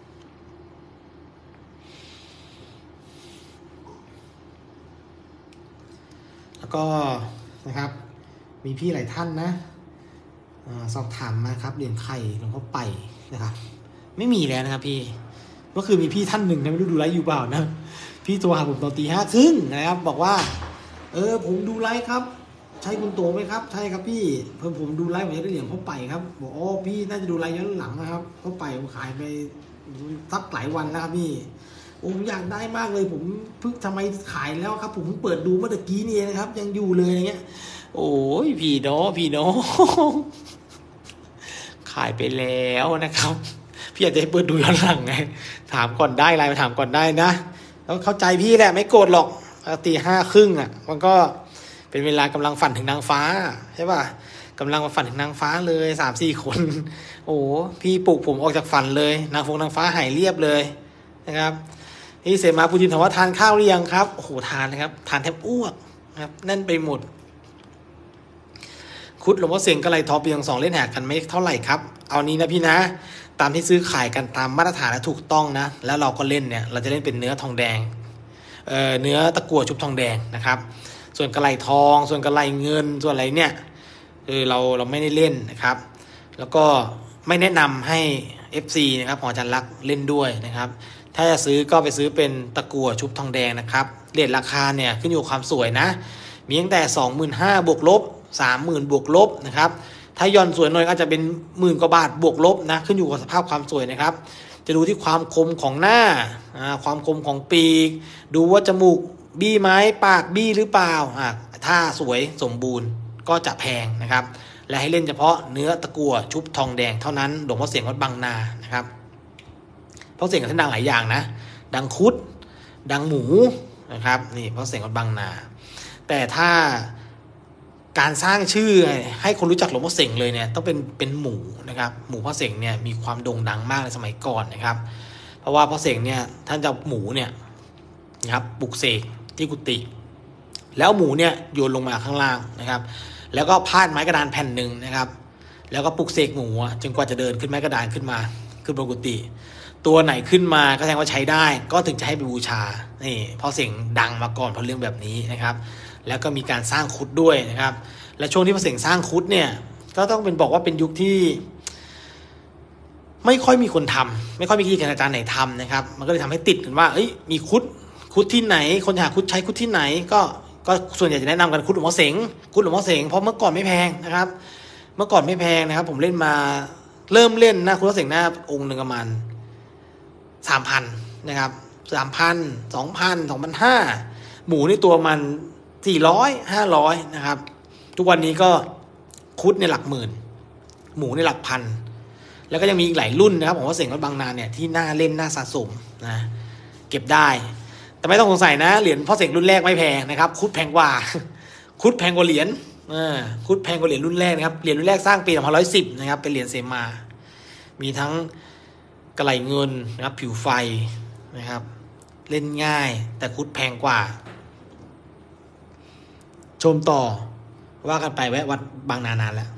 แล้วก็นะครับมีพี่หลายท่านนะสอบถามมาครับเหรียญไข่หลวงพ่อไปนะครับไม่มีแล้วนะครับพี่ก็คือมีพี่ท่านหนึ่งนะไม่รู้ดูไลฟ์อยู่เปล่านะพี่โทรหาผมตอนตีห้าครึ่งนะครับบอกว่าเออผมดูไลฟ์ครับใช่คุณโตไหมครับใช่ครับพี่เพิ่มผมดูไลฟ์ผมจะได้เหรียญพ่อไปครับบอกอ๋อพี่น่าจะดูไลฟ์ย้อนหลังนะครับพ่อไปผมขายไปสักหลายวันแล้วครับพี่ผมอยากได้มากเลยผมเพิ่งทำไมขายแล้วครับผมเพิ่งเปิดดูเมื่อตะกี้นี่นะครับยังอยู่เลยอย่างเงี้ยโอ้ยพี่น้องพี่น้องขายไปแล้วนะครับพี่อยากจะให้เปิดดูย้อนหลังไงถามก่อนได้ไลน์มาถามก่อนได้นะแล้วเข้าใจพี่แหละไม่โกรธหรอกตีห้าครึ่งอ่ะมันก็เป็นเวลากำลังฝันถึงนางฟ้าใช่ป่ะกำลังมาฝันถึงนางฟ้าเลยสามสี่คนโอ้พี่ปลุกผมออกจากฝันเลยนางฟงนางฟ้าหายเรียบเลยนะครับนี่เสมาปูจินถามว่าทานข้าวหรือยังครับโอ้โหทานนะครับทานแทบอ้วกนะครับแน่นไปหมดคุดหลวงพ่อเสงกระไรทอปียังสองเล่นแหกกันไม่เท่าไหร่ครับเอานี้นะพี่นะตามที่ซื้อขายกันตามมาตรฐานและถูกต้องนะแล้วเราก็เล่นเนี่ยเราจะเล่นเป็นเนื้อทองแดงเอ่อเนื้อตะกั่วชุบทองแดงนะครับส่วนกระไรทองส่วนกระไรเงินส่วนอะไรเนี่ยคือเราเราไม่ได้เล่นนะครับแล้วก็ไม่แนะนำให้ เอฟ ซี นะครับของอาจารย์ลักษณ์เล่นด้วยนะครับถ้าจะซื้อก็ไปซื้อเป็นตะกั่วชุบทองแดงนะครับเรทราคาเนี่ยขึ้นอยู่กับความสวยนะมีตั้งแต่ สองหมื่นห้าพัน บวกลบ สามหมื่น บวกลบนะครับถ้าย่อนสวยหน่อยก็จะเป็นหมื่นกว่าบาทบวกลบนะขึ้นอยู่กับสภาพความสวยนะครับจะดูที่ความคมของหน้าความคมของปีกดูว่าจมูกบี้ไหมปากบี้หรือเปล่าถ้าสวยสมบูรณ์ก็จะแพงนะครับและให้เล่นเฉพาะเนื้อตะกั่วชุบทองแดงเท่านั้นหลวงพ่อเสียงวัดบางนานะครับเพราะเสียงท่านดังหลายอย่างนะดังคุดดังหมูนะครับนี่เพราะเสียงวัดบางนาแต่ถ้าการสร้างชื่อให้คนรู้จักหลวงพ่อเสงเลยเนี่ยต้องเป็นเป็นหมูนะครับหมูพ่อเสงเนี่ยมีความโด่งดังมากในสมัยก่อนนะครับเพราะว่าพ่อเสกเนี่ยท่านจะหมูเนี่ยนะครับปลุกเสกที่กุฏิแล้วหมูเนี่ยโยนลงมาข้างล่างนะครับแล้วก็พาดไม้กระดานแผ่นหนึ่งนะครับแล้วก็ปลุกเสกหมูจนกว่าจะเดินขึ้นไม้กระดานขึ้นมาขึ้นบนกุฏิตัวไหนขึ้นมาก็แสดงว่าใช้ได้ก็ถึงจะให้ไปบูชานี่พ่อเสกดังมาก่อนเพราะเรื่องแบบนี้นะครับแล้วก็มีการสร้างคุดด้วยนะครับและช่วงที่พ่อเสกสร้างคุดเนี่ยก็ต้องเป็นบอกว่าเป็นยุคที่ไม่ค่อยมีคนทำไม่ค่อยมีอาจารย์ไหนทำนะครับมันก็เลยทำให้ติดกันว่าเอ้ยมีคุดคุดที่ไหนคนหาคุดใช้คุดที่ไหนก็ก็ส่วนใหญ่จะแนะนำกันคุดหลวงพ่อเสงคุดหลวงพ่อเสงเพราะเมื่อก่อนไม่แพงนะครับเมื่อก่อนไม่แพงนะครับผมเล่นมาเริ่มเล่นนะคุดหลวงพ่อเสงหน้าองค์หนึ่งประมาณสามพันนะครับสามพันสองพันสองพันห้าหมูนี่ตัวมันสี่ร้อยห้าร้อยนะครับทุกวันนี้ก็คุดในหลักหมื่นหมูในหลักพันแล้วก็ยังมีอีกหลายรุ่นนะครับผมว่าเสงวัดบางนาเนี่ยที่น่าเล่นน่าสะสมนะเก็บได้แต่ไม่ต้องสงสัยนะเหรียญพ่อเสกรุ่นแรกไม่แพงนะครับคุดแพงกว่าคุดแพงกว่าเหรียญคุดแพงกว่าเหรียญรุ่นแรกนะครับเหรียญรุ่นแรกสร้างปีสองพันร้อยสิบนะครับเป็นเหรียญเสมามีทั้งกระไหลเงินนะครับผิวไฟนะครับเล่นง่ายแต่คุดแพงกว่าชมต่อว่ากันไปแวะวัดบางนานานแล้ว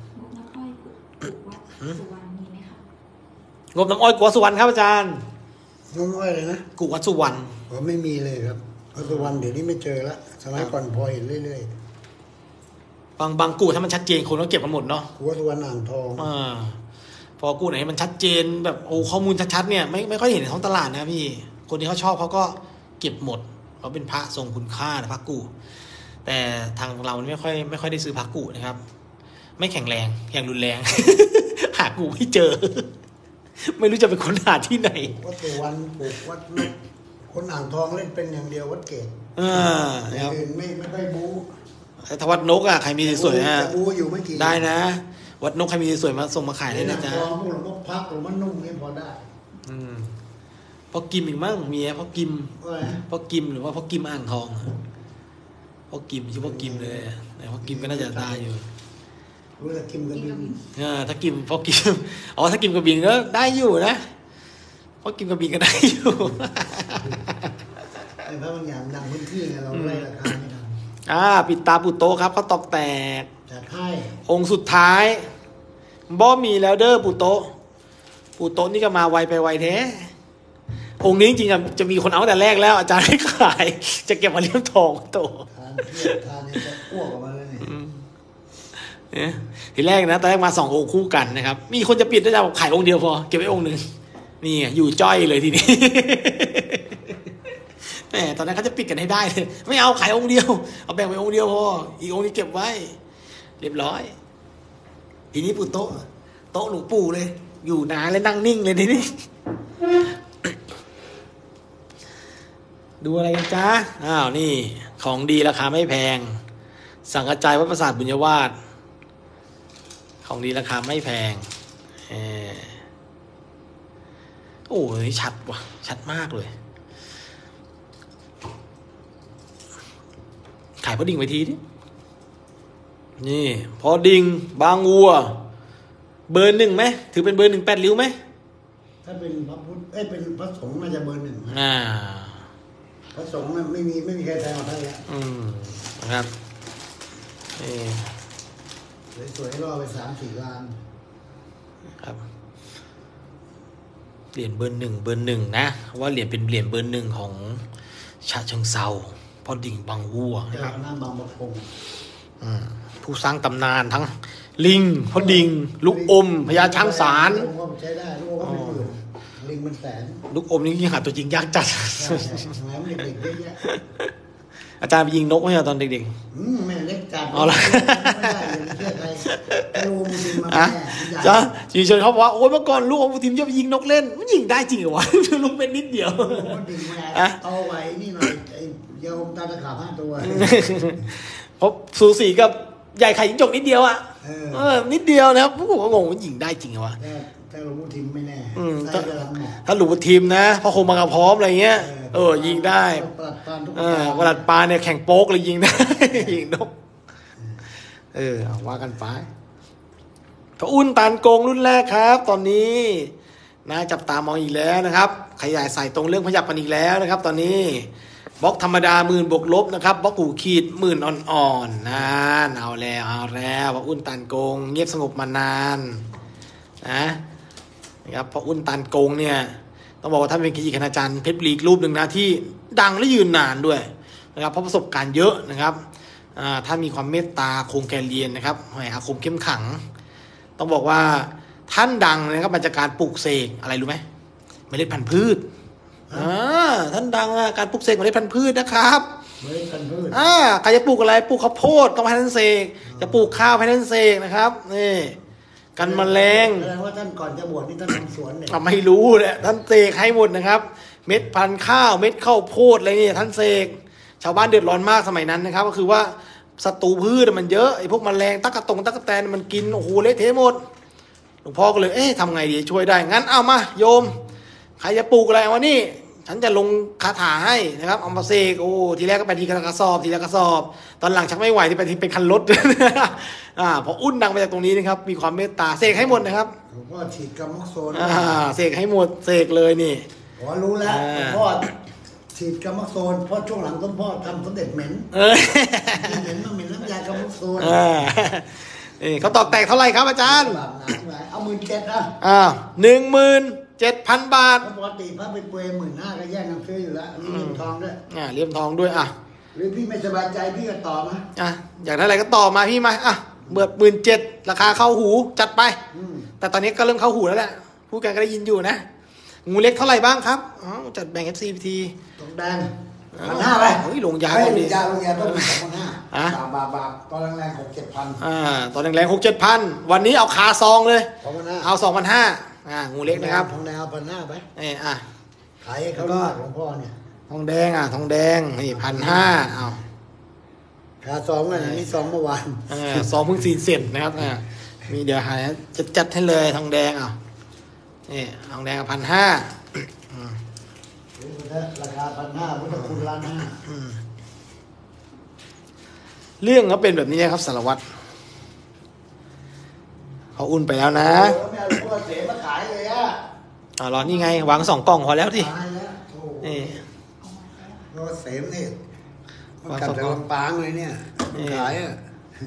งบน้ำอ้อยกุวัดสุวรรณครับอาจารย์น้องน้อยเลยนะกุวัดสุวรรณผมไม่มีเลยครับวัดสุวรรณเดี๋ยวนี้ไม่เจอละสมัยก่อนพอเห็นเรื่อยๆบางบางกูถ้ามันชัดเจนคนก็เก็บกันหมดเนาะกุวัดสุวรรณอ่างทองอ่าพอกูไหนมันชัดเจนแบบโอ้ข้อมูลชัดๆเนี่ยไม่ไม่ค่อยเห็นในท้องตลาดนะพี่คนที่เขาชอบเขาก็เก็บหมดเพราะเป็นพระทรงคุณค่านะพระกูแต่ทางเราไม่ค่อยไม่ค่อยได้ซื้อพระกูนะครับไม่แข็งแรงอย่างรุนแรง หากูไม่เจอไม่รู้จะไปค้นหาที่ไหนวัดสุวรรณปลูกวัดนกคนอ่างทองเล่นเป็นอย่างเดียววัดเกศอ่าอย่างอื่นไม่ไม่ค่อยบู๊ถ้าวัดนกอ่ะใครมีสวยๆฮะบู๊อยู่ไม่กี่ได้นะวัดนกใครมีสวยมาส่งมาขายได้นะจ๊ะพวกหลวงพ่อพักหลวงพ่อนุ่มนี่พอได้อืมพอกิมอีกมั้งมีพอกิมพอกิมหรือว่าพอกิมอ่างทองพอกิมชื่อพอกิมเลยแต่พอกิมก็น่าจะได้อยู่รู้แต่กิมกระบินอ่าถ้ากิมพอกิมอ๋อถ้ากิมกระบินก็ได้อยู่นะพอกิมกระบินก็ได้อยู่ไอ้พระบางอย่างดังพื้นที่ไงเราไล่ราคาไม่ทันอ่าปิดตาปุโตครับเขาตอกแตกจัดให้องค์สุดท้ายบ่มีแล้วเด้อปุโตปุโตนี่ก็มาไวไปไวแท้องค์นี้จริงๆจะมีคนเอาแต่แรกแล้วอาจารย์ให้ขายจะเก็บมาเลี้ยงทองโตทานเทียบทานนี่จะอ้วกออกมาเลยเนี่ยทีแรกนะตอนแรกมาสององค์คู่กันนะครับมีคนจะปิดด้วยจะขายองค์เดียวพอเก็บไว้องค์หนึ่งนี่อยู่จ้อยเลยทีนี้แหมตอนนั้นเขาจะปิดกันให้ได้เลยไม่เอาขายองค์เดียวเอาแบ่งไปองค์เดียวพออีกองค์นี้เก็บไว้เรียบร้อยทีนี้ปู่โต๊ะโต๊ะหลวงปู่เลยอยู่นานเลยนั่งนิ่งเลยทีนี้ดูอะไรกันจ๊ะอ้าวนี่ของดีราคาไม่แพงสังกระจายวัดปราสาทบุญยวาสของดีราคาไม่แพงเออโอ้ยชัดว่ะชัดมากเลยขายพอดิ่งไปทีดินี่พอดิ่งบางวัวเบอร์หนึ่งไหมถือเป็นเบอร์หนึ่งแปดริ้วไหมถ้าเป็นพระพุทธเอ้ยเป็นพระสงฆ์น่าจะเบอร์หนึ่งอ่าพระสงฆ์ไม่มีไม่มีใครแทงมาได้แล้วอืมนะครับเออสวยๆรอไปสามสี่ล้านครับเหรียญเบอร์หนึ่งเบอร์หนึ่งนะว่าเหรียญเป็นเหรียญเบอร์หนึ่งของฉะเชิงเทราพอดิ่งบางวัวนะครับหน้าบางบัวพงผู้สร้างตำนานทั้งลิงพอดิ่งลูกอมพญาช้างสารลูกอมใช้ได้ลูกอมเป็นหมื่นลิงมันแสนลูกอมนี่ยิ่งหาตัวจริงยากจัดอาจารย์ไปยิงนกไหมตอนเด็กๆอืมแม่เล็กจัดเอาละไม่ได้เลยเชื่อใครลูกยิงมาแม่จ้าจีเชิญเขาบอกว่าโอ้ยเมื่อก่อนลูกอมทีมจะไปยิงนกเล่นมันยิงได้จริงเหรอวะลูกเป็นนิดเดียวดิ่งแม่เอาไว้นี่หน่อยยาอมตาตะขาบห้าตัวเพราะสูสีกับใหญ่ไข่ยิงจกนิดเดียวอ่ะเออนิดเดียวนะครับผมก็งงว่ายิงได้จริงเหรอวะถ้าหลวงพ่อทิมไม่แน่ถ้าหลวงพ่อทิมนะพอคงมากับพร้อมอะไรเงี้ยเออยิงได้เออวลัดปลาเนี่ยแข่งโป๊กเลยยิงได้ยิงนกเออว่ากันไปพระอุ่นตานโกงรุ่นแรกครับตอนนี้นะจับตามองอีกแล้วนะครับขยายใส่ตรงเรื่องพยับกันอีกแล้วนะครับ ตอนนี้บล็อกธรรมดาหมื่นบวกลบนะครับบล็อกหูขีดหมื่นอ่อนๆนะเอาแล้วเอาแล้วเพราะอุ้นตันโกงเงียบสงบมานานนะนะครับเพราะอุ้นตันโกงเนี่ยต้องบอกว่าท่านเป็นกิจการอาจารย์เพชรบุรีอีกรูปหนึ่งนะที่ดังและยืนนานด้วยนะครับเพราะประสบการณ์เยอะนะครับท่านมีความเมตตาคงแก่เรียนนะครับแหมอาคมเข้มขังต้องบอกว่าท่านดังนะครับมาจากการปลูกเสกอะไรรู้ไหมเมล็ดพันธุ์พืชอ่าท่านดังการปลูกเสกเมล็ดพันธุ์พืชนะครับเมล็ดพันธุ์พืชอ่าใครจะปลูกอะไรปลูกข้าวโพดต้องให้ท่านเสกจะปลูกข้าวให้ท่านเสกนะครับนี่กันแมลงแสดงว่าท่านก่อนจะบวชนี่ท่านทำสวนเนี่ยไม่รู้แหละท่านเสกให้หมดนะครับเม็ดพันธุ์ข้าวเม็ดข้าวโพดอะไรนี่ท่านเสกชาวบ้านเดือดร้อนมากสมัยนั้นนะครับก็คือว่าศัตรูพืชมันเยอะไอ้พวกแมลงตั๊กกะตงตั๊กกะแตนมันกินโอ้โหเละเทะหมดหลวงพ่อก็เลยเอ๊ะทำไงดีช่วยได้งั้นเอามาโยมใครจะปลูกอะไรวะนี่ฉันจะลงคาถาให้นะครับเอามาเสกโอ้ทีแรกก็ไปทีละกระสอบทีละกระสอบตอนหลังชักไม่ไหวที่ไปที่เป็นคันรถอ่าพออุ้นดังมาจากตรงนี้นะครับมีความเมตตาเสกให้หมดนะครับหลวงพ่อฉีดกัมมะโซนอ่าเสกให้หมดเสกเลยนี่ผมรู้แล้วหลวงพ่อฉีดกัมมะโซนเพราะช่วงหลังหลวงพ่อทำสมเด็จเหม็นเหม็นมาเหม็นน้ำยากัมมะโซนนี่เขาตอกแตกเท่าไหร่ครับอาจารย์เอาหมื่นเจ็ดนะอ่าหนึ่งหมื่นเจ็ดพันบาทปกติพระไปเปย์หมื่นห้าก็แย่งกันซื้ออยู่แล้วมีเลี่ยมทองด้วยอ่าเลี่ยมทองด้วยอ่ะหรือพี่ไม่สบายใจพี่ก็ต่อมาอ่ะอยากได้อะไรก็ต่อมาพี่มาอ่ะเบิดหมื่นเจ็ดราคาเข้าหูจัดไปแต่ตอนนี้ก็เริ่มเข้าหูแล้วแหละพูดกันก็ได้ยินอยู่นะงูเล็กเท่าไหร่บ้างครับอ๋อจัดแบ่ง เอฟ ซี พี ทีตรงแดงพันห้าไปเฮ้ยลงยาไม่ลงยาลงยาต้องมีสองพันห้าอ่ะบาทบาทตอนแรงๆหกเจ็ดพันอ่าตอนแรงๆหกเจ็ดพันวันนี้เอาคาซองเลยเอาสองพันห้าอ่างูเล็กนะครับทองแดงเอาพันห้าไปเอออ่ะขายเขาก็หลวงพ่อเนี่ยทองแดงอ่ะทองแดงนี่พันห้าเอาคาซองอันนี้ซองเมื่อวานเออซองเพิ่งสี่เซนนะครับอ่ามีเดี๋ยวหายจะจัดให้เลยทองแดงอ่ะนี่ทองแดงพันห้าราคาพันห้าพุทธคุณล้านห้าเรื่องก็เป็นแบบนี้ครับสารวัตรเขาอุ่นไปแล้วนะไม่เอาพวกเสมาขายเลยอ่ะอ๋อรอนี่ไงวางสองกล่องพอแล้วที่นี่รอเสมนี่มันกลับจากลำปางเลยเนี่ยขายอ่ะ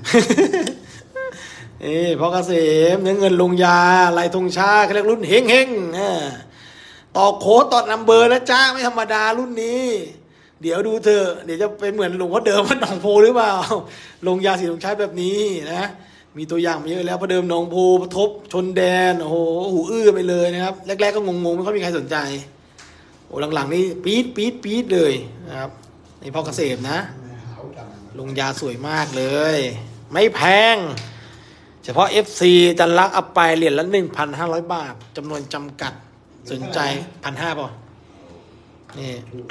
เอ้พ่อเกษมเนื้อเงินลงยาลายธงชาเขาเรียกรุ่นเฮงเฮงต่อโค้ดต่อนัมเบอร์นะจ้าไม่ธรรมดารุ่นนี้เดี๋ยวดูเธอเดี๋ยวจะเป็นเหมือนหลวงพ่อเดิมวัดหนองโพหรือเปล่าลงยาสีลงใช้แบบนี้นะมีตัวอย่างมาเยอะแล้วพอเดิมหนองโพปทบชนแดนโอ้โหหูอื้อไปเลยนะครับแรกๆก็งงๆไม่ค่อยมีใครสนใจโอ้หลังๆนี่ปี๊ดปี๊ดปี๊ดเลยนะครับนี่พ่อเกษมนะลงยาสวยมากเลยไม่แพงเฉพาะ เอฟ ซี จันลักษ์เอาไปเหรียญละ หนึ่งพันห้าร้อย บาทจำนวนจำกัดสนใจ หนึ่งพันห้าร้อย ป่ะนี่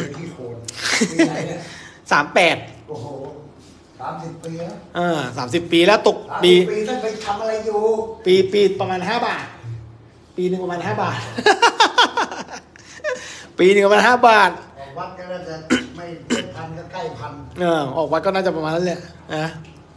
สามแปดโอ้โหสามสิบปีแล้วเออสามสิบปีแล้วตกปีปีท่านไปทำอะไรอยู่ปีปีประมาณห้าบาทปีหนึ่งประมาณห้าบาทปีหนึ่งประมาณห้าบาทออกวัดก็น่าจะไม่พันก็ใกล้พันเออออกวัดก็น่าจะประมาณนั้นแหละนะ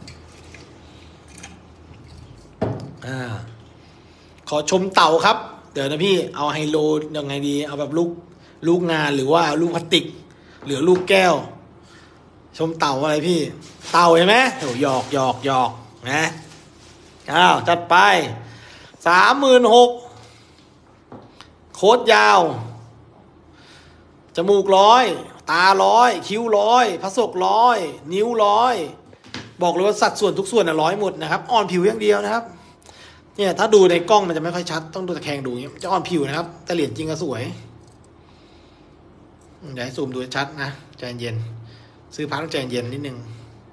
อ่าขอชมเต่าครับเดี๋ยวนะพี่เอาไฮโลยังไงดีเอาแบบลูกลูกงานหรือว่าลูกพลาสติกหรือลูกแก้วชมเต่าอะไรพี่เต่าใช่ไหมโหหยอกหยอกหยอกนะอ้าวจัดไปสามหมื่นหกโคตรยาวจมูกร้อยตาร้อยคิ้วร้อยพระศกร้อยนิ้วร้อยบอกเลยว่าสัดส่วนทุกส่วนน่ะร้อยหมดนะครับอ่อนผิวอย่างเดียวนะครับเนี่ยถ้าดูในกล้องมันจะไม่ค่อยชัดต้องดูตะแคงดูอย่างเงี้ยจะอ่อนผิวนะครับแต่เหรียญจริงก็สวยเดี๋ยวให้ซูมดูชัดนะใจเย็นซื้อพักต้องใจเย็นนิดนึง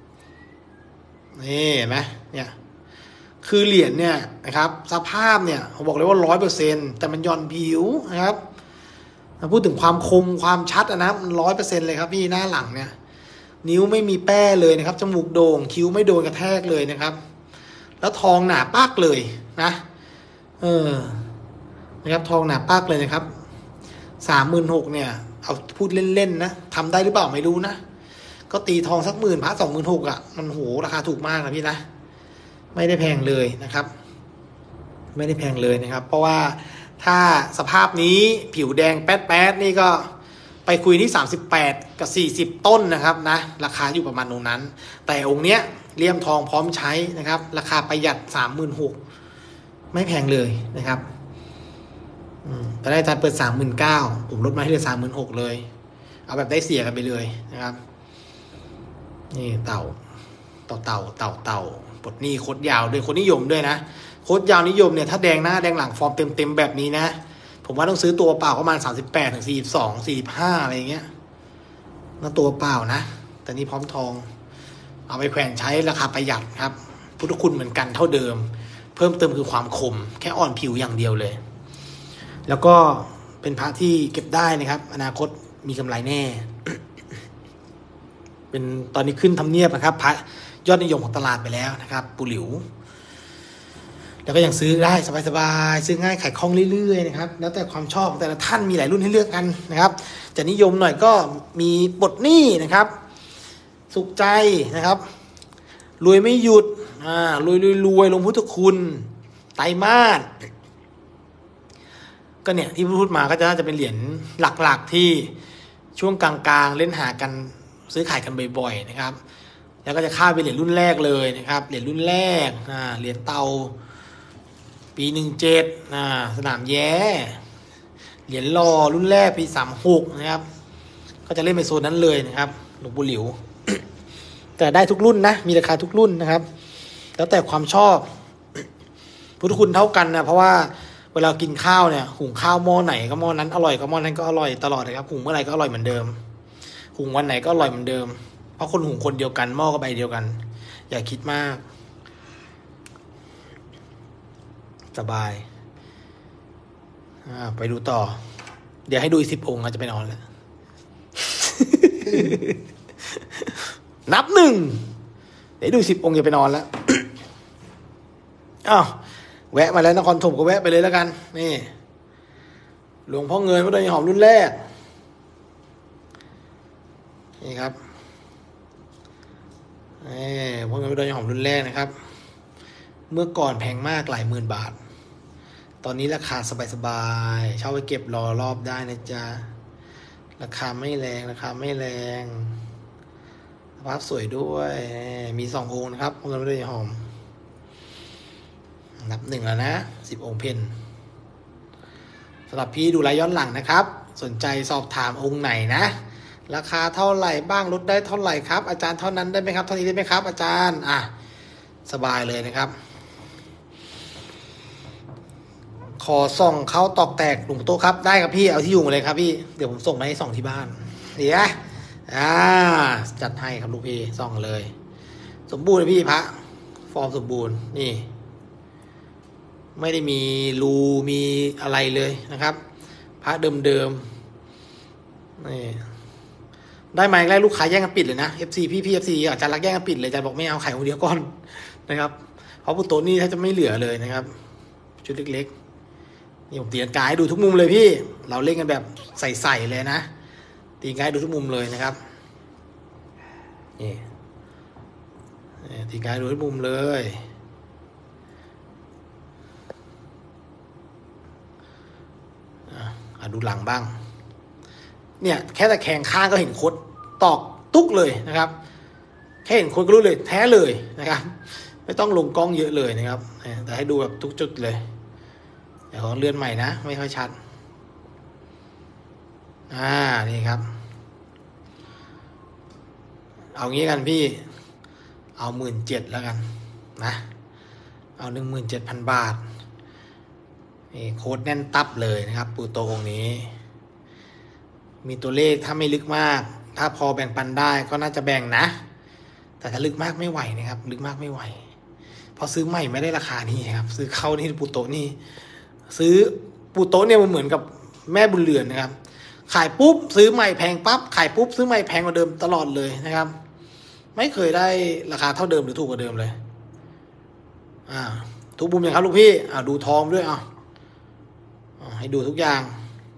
นี่เห็นไหมเนี่ยคือเหรียญเนี่ยนะครับสภาพเนี่ยผมบอกเลยว่าร้อยเปอร์เซ็นต์แต่มันย่อนผิวนะครับมาพูดถึงความคมความชัดนะมันร้อยเปอร์เซ็นต์เลยครับพี่หน้าหลังเนี่ยนิ้วไม่มีแป้เลยนะครับจมูกโด่งคิ้วไม่โดนกระแทกเลยนะครับแล้วทองหนาปากเลยนะเออนะครับทองหนาปากเลยนะครับสามหมื่นหกเนี่ยเอาพูดเล่นๆนะทำได้หรือเปล่าไม่รู้นะก็ตีทองสักหมื่นพระสองหมื่นหกอ่ะมันโหราคาถูกมากนะพี่นะไม่ได้แพงเลยนะครับไม่ได้แพงเลยนะครับเพราะว่าถ้าสภาพนี้ผิวแดงแป๊ดๆนี่ก็ไปคุยที่สามสิบแปดกับสี่สิบต้นนะครับนะราคาอยู่ประมาณตรงนั้นแต่องค์เนี้ยเลี่ยมทองพร้อมใช้นะครับราคาประหยัด สามหมื่นหกพัน ไม่แพงเลยนะครับอืมตอนแรกอาจารย์เปิด สามหมื่นเก้าพัน ผมลดมาให้เหลือ สามหมื่นหกพัน เลยเอาแบบได้เสียกันไปเลยนะครับนี่เต่าเต่าเต่าเต่าเต่าปลดหนี้โคตรยาวด้วยคนนิยมด้วยนะโคตรยาวนิยมเนี่ยถ้าแดงหน้าแดงหลังฟอร์มเต็มๆแบบนี้นะผมว่าต้องซื้อตัวเปล่าประมาณสามสิบแปดถึงสี่สิบสอง สี่สิบห้าอะไรอย่างเงี้ยนั่นตัวเปล่านะแต่นี่พร้อมทองเอาไปแขวนใช้ราคาประหยัดครับพุทธคุณเหมือนกันเท่าเดิมเพิ่มเติมคือความคมแค่อ่อนผิวอย่างเดียวเลยแล้วก็เป็นพระที่เก็บได้นะครับอนาคตมีกำไรแน่ เป็นตอนนี้ขึ้นทำเนียบนะครับพระยอดนิยมของตลาดไปแล้วนะครับปูหลิวแล้วก็ยังซื้อได้สบายๆซื้อง่ายขายคล่องเรื่อยๆนะครับแล้วแต่ความชอบของแต่ละท่านมีหลายรุ่นให้เลือกกันนะครับจะนิยมหน่อยก็มีปลดหนี้นะครับสุขใจนะครับรวยไม่หยุดอ่ารวยรวยรวยลงพุทธคุณไตรมาสก็เนี่ยที่พูดมาก็จะน่าจะเป็นเหรียญหลักๆที่ช่วงกลางๆเล่นหากันซื้อขายกันบ่อยๆนะครับแล้วก็จะข้ามไปเหรียญรุ่นแรกเลยนะครับเหรียญรุ่นแรกอ่าเหรียญเตาปีหนึ่งเจ็ดอ่าสนามแย้เหรียญรอรุ่นแรกปีสามหกนะครับก็จะเล่นไปโซนนั้นเลยนะครับหลวงปู่หลิว แต่ได้ทุกรุ่นนะมีราคาทุกรุ่นนะครับแล้วแต่ความชอบพุทธคุณเท่ากันนะเพราะว่าเวลากินข้าวเนี่ยหุงข้าวหม้อไหนก็หม้อนั้นอร่อยก็หม้อนั้นก็อร่อยตลอดนะครับหุงเมื่อไหร่ก็อร่อยเหมือนเดิมหุงวันไหนก็อร่อยเหมือนเดิมเพราะคนหุงคนเดียวกันหม้อก็ใบเดียวกันอย่าคิดมากสบายอ่าไปดูต่อเดี๋ยวให้ดูอีกสิบองค์อาจจะไปนอนแล้ว นับหนึ่งเดี๋ยวดูสิบองค์จะไปนอนแล้ว อ้าวแวะมาแล้วนครถมก็แวะไปเลยแล้วกันนี่หลวงพ่อเงินพระดอยหอมรุ่นแรกนี่ครับนี่พ่อเงินพระดอยหอมรุ่นแรกนะครับเมื่อก่อนแพงมากหลายหมื่นบาทตอนนี้ราคาสบายๆเช่าไปเก็บรอรอบได้นะจ๊ะราคาไม่แรงราคาไม่แรงภาพสวยด้วยมีสององค์นะครับพ่อเงินพระดอยหอมนับหนึ่งแล้วนะสิบองค์เพนสำหรับพี่ดูไลฟ์ย้อนหลังนะครับสนใจสอบถามองค์ไหนนะราคาเท่าไหร่บ้างลดได้เท่าไหร่ครับอาจารย์เท่านั้นได้ไหมครับเท่านี้ได้ไหมครับอาจารย์อ่ะสบายเลยนะครับขอส่องเขาตอกแตกหลวงโตครับได้ครับพี่เอาที่อยู่มาเลยครับพี่เดี๋ยวผมส่งมาให้ส่องที่บ้านเดี๋ยวอ่าจัดให้ครับลูกพี่ส่องเลยสมบูรณ์เลยพี่พระฟอร์มสมบูรณ์นี่ไม่ได้มีรูมีอะไรเลยนะครับพระเดิมๆนี่ได้มาแรกลูกค้าแย่งกันปิดเลยนะ เอฟ ซี พี่พี่ เอฟ ซี อาจารย์รักแย่งกันปิดเลยอาจารย์บอกไม่เอาขายองค์เดียวก่อนนะครับเพราะปุตโตนี่ถ้าจะไม่เหลือเลยนะครับชุดเล็กๆนี่ผมตีนกายดูทุกมุมเลยพี่เราเล่นกันแบบใส่ๆเลยนะตีนกายดูทุกมุมเลยนะครับนี่ตีนกายดูทุกมุมเลยดูหลังบ้างเนี่ยแค่แต่แข่งข้างก็เห็นโคดตอกตุ๊กเลยนะครับแค่เห็นโคดก็รู้เลยแท้เลยนะครับไม่ต้องลงกล้องเยอะเลยนะครับแต่ให้ดูแบบทุกจุดเลยเดี๋ยวขอเลื่อนใหม่นะไม่ค่อยชัดอ่านี่ครับเอางี้กันพี่เอาหมื่นเจ็ดแล้วกันนะเอาหนึ่งหมื่นเจ็ดพันบาทนี่โค้ดแน่นตับเลยนะครับปูโตองนี้มีตัวเลขถ้าไม่ลึกมากถ้าพอแบ่งปันได้ก็น่าจะแบ่งนะแต่ถ้าลึกมากไม่ไหวนะครับลึกมากไม่ไหวพอซื้อใหม่ไม่ได้ราคานี้ครับซื้อเข้านี่ปูโตนี่ซื้อปูโตเนี่ยมันเหมือนกับแม่บุญเรือนนะครับขายปุ๊บซื้อใหม่แพงปั๊บขายปุ๊บซื้อใหม่แพงกว่าเดิมตลอดเลยนะครับไม่เคยได้ราคาเท่าเดิมหรือถูกกว่าเดิมเลยอ่าทุกมุมอย่างครับลูกพี่อ่าดูทองด้วยอ่ะให้ดูทุกอย่าง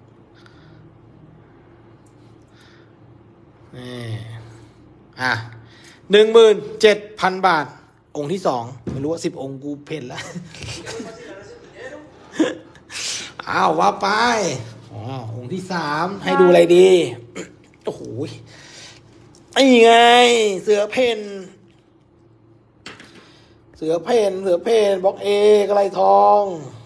นี่อ่ะหนึ่งหมื่นเจ็ดพันบาทองค์ที่สองไม่รู้ว่าสิบองค์กูเพ่นแล้วอ้าวว่าไปอ๋อองค์ที่สามให้ดูอะไรดีโอ้โหนี่ไงเสือเพ่นเสือเพ่นเสือเพ่นบล็อกเอกระไรทอง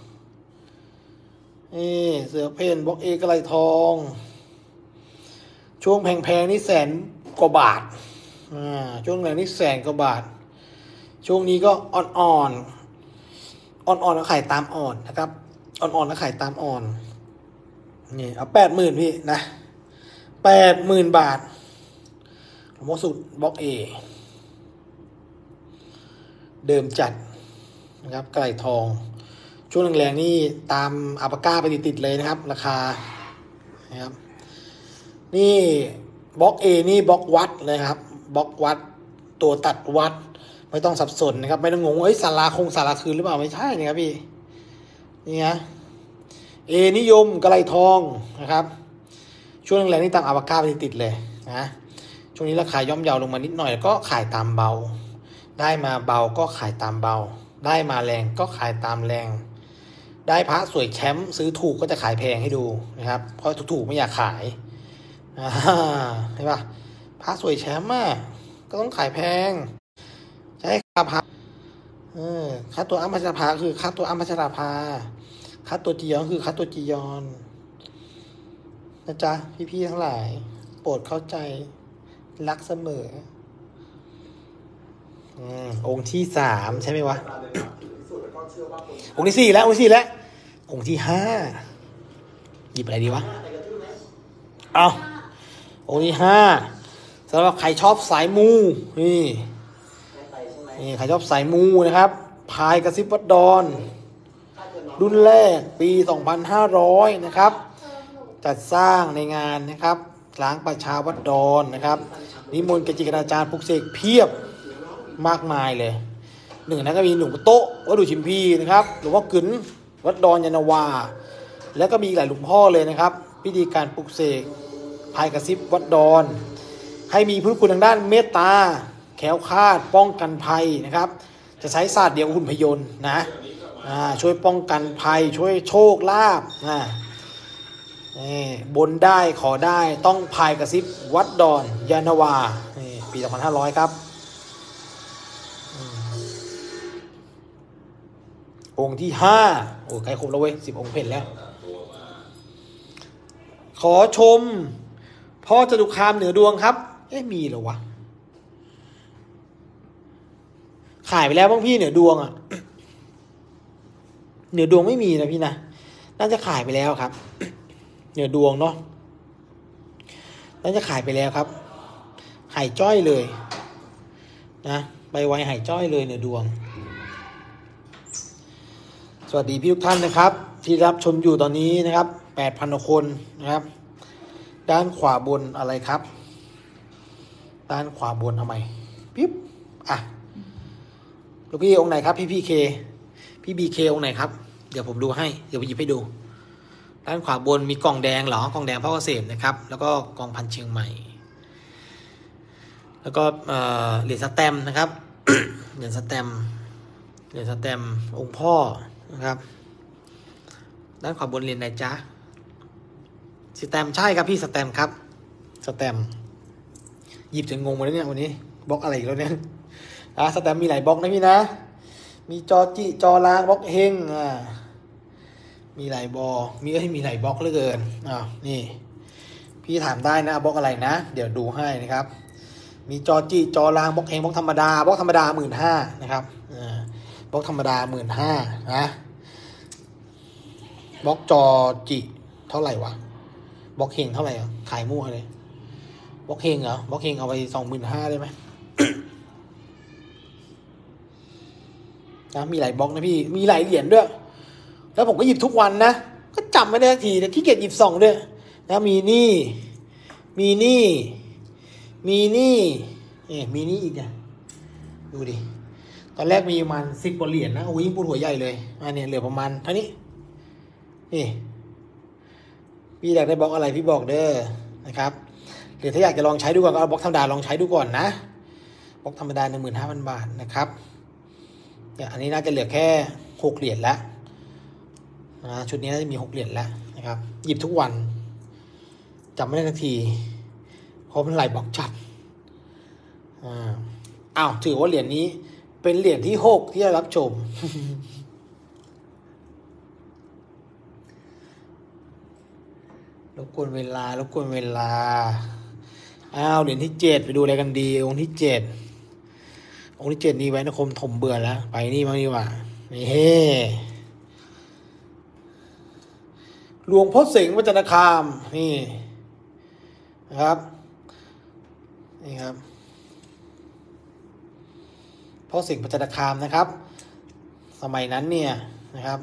นี่เสือเพ่นบล็อกเอกระไรทองช่วงแพงๆนี่แสนกว่าบาทอ่าช่วงไหนนี่แสนกว่าบาทช่วงนี้ก็อ่อนๆอ่อนๆก็ขายตามอ่อนนะครับอ่อนๆก็ขายตามอ่อนนี่เอาแปดหมื่นพี่นะแปดหมื่นบาทหลวงพ่อสุดบล็อกเอเดิมจัดนะครับไก่ทองช่วงแรงๆนี่ตามอัปก้าไปติดๆเลยนะครับราคานะครับนี่บล็อกเอนี่บล็อกวัดเลยครับบล็อกวัดตัวตัดวัดไม่ต้องสับสนนะครับไม่ต้องงงเอ้ยศาลาคงศาลาคืนหรือเปล่าไม่ใช่นะครับพี่นี่นะเอนิยมกระไรทองนะครับช่วงแรงๆนี่ตามอัปก้าไปติดๆเลยนะช่วงนี้ราคาย่อมเยาลงมานิดหน่อยก็ขายตามเบาได้มาเบาก็ขายตามเบาได้มาแรงก็ขายตามแรงได้พระสวยแชมป์ซื้อถูกก็จะขายแพงให้ดูนะครับเพราะถูกๆไม่อยากขายเห็นปะพระสวยแชมป์อ่ะก็ต้องขายแพงใช่ค่าพระเออค่าตัวอัมพัชราภาคือค่าตัวอัมพัชราภาค่าตัวจียอนคือค่าตัวจียอนนะจ๊ะพี่ๆทั้งหลายโปรดเข้าใจรักเสมออืมองค์ที่สามใช่ไหมวะองค์ที่สี่แล้วองค์ที่สี่แล้วองค์ที่ห้าหยิบอะไรดีวะเอาองค์ที่ห้าสำหรับใครชอบสายมูนี่นี่ใครชอบสายมูนะครับพายกระซิบวัดดอนรุ่นแรกปีสองพันห้าร้อยนะครับจัดสร้างในงานนะครับล้างประชาวัดดอนนะครับนิมนต์เกจิอาจารย์ปลุกเสกเพียบมากมายเลยหนึ่งนั้นก็มีหลวงปู่โต๊ะวัดดุชิมพีนะครับหลวงพ่อกึ๋นวัดดอนยานาวาแล้วก็มีหลายหลวงพ่อเลยนะครับพิธีการปลุกเสกพายกระซิบวัดดอนให้มีพุทธคุณทางด้านเมตตาแคล้วคลาดป้องกันภัยนะครับจะใช้ศาสตร์เดียวกับหุ่นพยนต์นะอ่าช่วยป้องกันภัยช่วยโชคลาภนะบนได้ขอได้ต้องพายกระซิบวัดดอนยานาวาปีสองพันห้าร้อยครับองค์ที่ห้าโอ้ใกล้ครบแล้วเว้ยสิบองค์เพ่นแล้วขอชมพ่อจตุคามเหนือดวงครับเอ๊ะมีเหรอวะขายไปแล้วบ้างพี่เหนือดวงอ่ะเหนือดวงไม่มีนะพี่นะน่าจะขายไปแล้วครับเหนือดวงเนาะน่าจะขายไปแล้วครับหายจ้อยเลยนะใบไวหายจ้อยเลยเหนือดวงสวัสดีพี่ทุกท่านนะครับที่รับชมอยู่ตอนนี้นะครับ แปดพัน คนนะครับด้านขวาบนอะไรครับด้านขวาบนทำไมปิ๊บอ่ะลูกพี่องค์ไหนครับพี่พี่เคพี่บีเคองค์ไหนครับเดี๋ยวผมดูให้เดี๋ยวไปหยิบให้ดูด้านขวาบนมีกล่องแดงเหรอกล่องแดงพระเกษมนะครับแล้วก็กองพันเชียงใหม่แล้วก็เหรียญสแตมนะครับ เหรียญสแตมเหรียญสแตมองค์พ่อนะครับด้านขวาบนเหรียญไหนจ๊ะสแตมใช่ครับพี่สแตมครับสแตมหยิบจนงงหมดแล้วเนี่ยวันนี้บล็อกอะไรอีกแล้วเนี่ยอ่ะสแตมมีหลายบล็อกนะพี่นะมีจอจิจอลางบล็อกเฮงอ่ามีหลายบอมีเอ้ยมีหลายบล็อกเหลือเกินอ้าวนี่พี่ถามได้นะบล็อกอะไรนะเดี๋ยวดูให้นะครับมีจอจิจอลางบล็อกเฮงบล็อกธรรมดาบล็อกธรรมดาหมื่นห้านะครับอ่าบล็อกธรรมดาหมื่นห้านะบล็อกจอจิเท่าไหร่วะบล็อกเฮงเท่าไหร่อ่ะขายมั่วเลยบล็อกเฮงเหรอบล็อกเฮงเอาไปสองหมื่นห้าได้ไหม นะมีหลายบล็อกนะพี่มีหลายเหรียญด้วยแล้วผมก็หยิบทุกวันนะก็จำไม่ได้ทีแต่ขี้เกียจหยิบส่องด้วยนะมีนี่มีนี่มีนี่เนี่ยมีนี่อีกอ่ะดูดิตอนแรกมีประมาณสิบกว่าเหรียญนะโอ้ยยิ่งปวดหัวใหญ่เลยอันนี้เหลือประมาณเท่านี้นี่พี่อยากได้บล็อกอะไรพี่บอกเด้อนะครับหรือถ้าอยากจะลองใช้ดูก่อนก็เอาบล็อกธรรมดาลองใช้ดูก่อนนะบล็อกธรรมดาหนึ่งหมื่นห้าพันบาทนะครับเนี่ยอันนี้น่าจะเหลือแค่หกเหรียญแล้วนะชุดนี้น่าจะมีหกเหรียญแล้วนะครับหยิบทุกวันจำไม่ได้ทันทีเพราะมันไหลบอกจัดอ่าอ้าวถือว่าเหรียญนี้เป็นเหรียญที่หกที่ได้รับชม รบกวนเวลารบกวนเวลาอ้าวเหรียญที่เจ็ดไปดูอะไรกันดีองค์ที่เจ็ดองค์ที่เจ็ดนี่ไว้นะคมถมเบื่อแล้วไปนี่บ้างดีกว่านี่เฮ้หลวงพ่อเสงวัจนคามนี่นะครับนี่ครับพ่อเสงวัจนคามนะครับสมัยนั้นเนี่ยนะครับ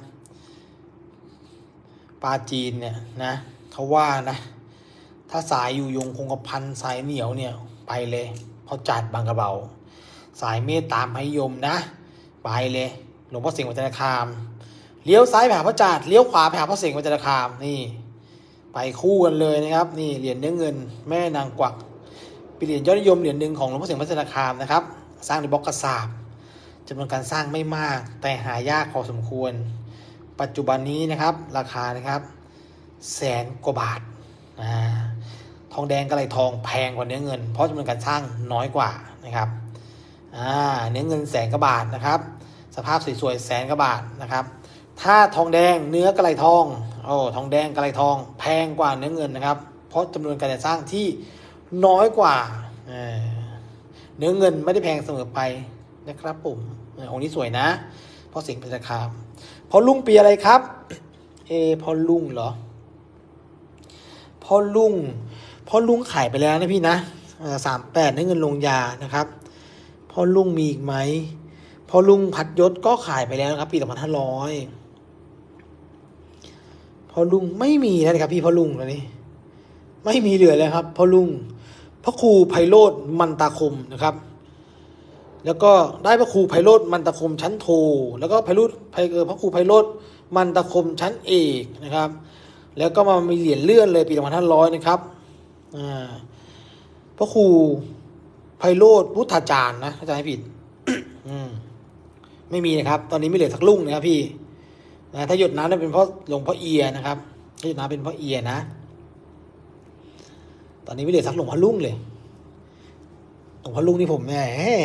ปาจีนเนี่ยนะเขาว่านะถ้าสายอยู่ยงคงกระพันสายเหนียวเนี่ยไปเลยเพราะจัดบางกระเบาสายเมตตามให้ยมนะไปเลยหลวงพ่อเสงวัจนคามเลี้ยวซ้ายไปหาพระจาดเลี้ยวขวาไปหาพระเสงวัจนคามนี่ไปคู่กันเลยนะครับนี่เหรียญเนื้อเงินแม่นางกวักเป็นเหรียญยอดนิยมเหรียญหนึ่งของหลวงพ่อเสงวัจนคามนะครับสร้างในบล็อกกระสาบจำนวนการสร้างไม่มากแต่หายากพอสมควรปัจจุบันนี้นะครับราคานะครับแสนกว่าบาทอ่าทองแดงกะไหลทองแพงกว่าเนื้อเงินเพราะจำนวนการสร้างน้อยกว่านะครับอ่าเนื้อเงินแสนกว่าบาทนะครับสภาพสวยๆแสนกว่าบาทนะครับถ้าทองแดงเนื้อกะไหลทองโอ้ทองแดงกะไหลทองแพงกว่าเนื้อเงินนะครับเพราะจำนวนการสร้างที่น้อยกว่าเนื้อเงินไม่ได้แพงเสมอไปนะครับผมองค์นี้สวยนะเพราะเสียงเป็นราคาพอลุ่งปีอะไรครับเอพอลุ่งเหรอพอลุ่งพอลุ่งขายไปแล้วนะพี่นะสามแปดได้เงินลงยานะครับพอลุ่งมีอีกไหมพอลุ่งพัดยศก็ขายไปแล้วนะครับปีสองพันห้าร้อยพอลุ่งไม่มีนะครับพี่พอลุ่งตอนนี้ไม่มีเหลือเลยครับพอลุ่งพระครูไพโรจน์มันตาคมนะครับแล้วก็ได้พระครูไพโรจน์มันตาคมชั้นโทแล้วก็ไพโรจน์ไพเออพระครูไพโรจน์มันตาคมชั้นเอกนะครับแล้วก็มามีเหรียญเลื่อนเลยปีสองพันห้าร้อยนะครับอ่าพระครูไพโรจน์พุทธาจารย์นะอาจารย์ไม่ผิด อืมไม่มีนะครับตอนนี้ไม่เหลือสักลุ่งนะครับพี่นะถ้าหยดน้ำเป็นเพราะหลวงพ่อเอียนะครับถ้าหยดน้ำเป็นเพราะเอียนะตอนนี้ไม่เหลือสักหลวงพ่อลุ่งเลยหลวงพ่อลุ่งนี่ผมแหม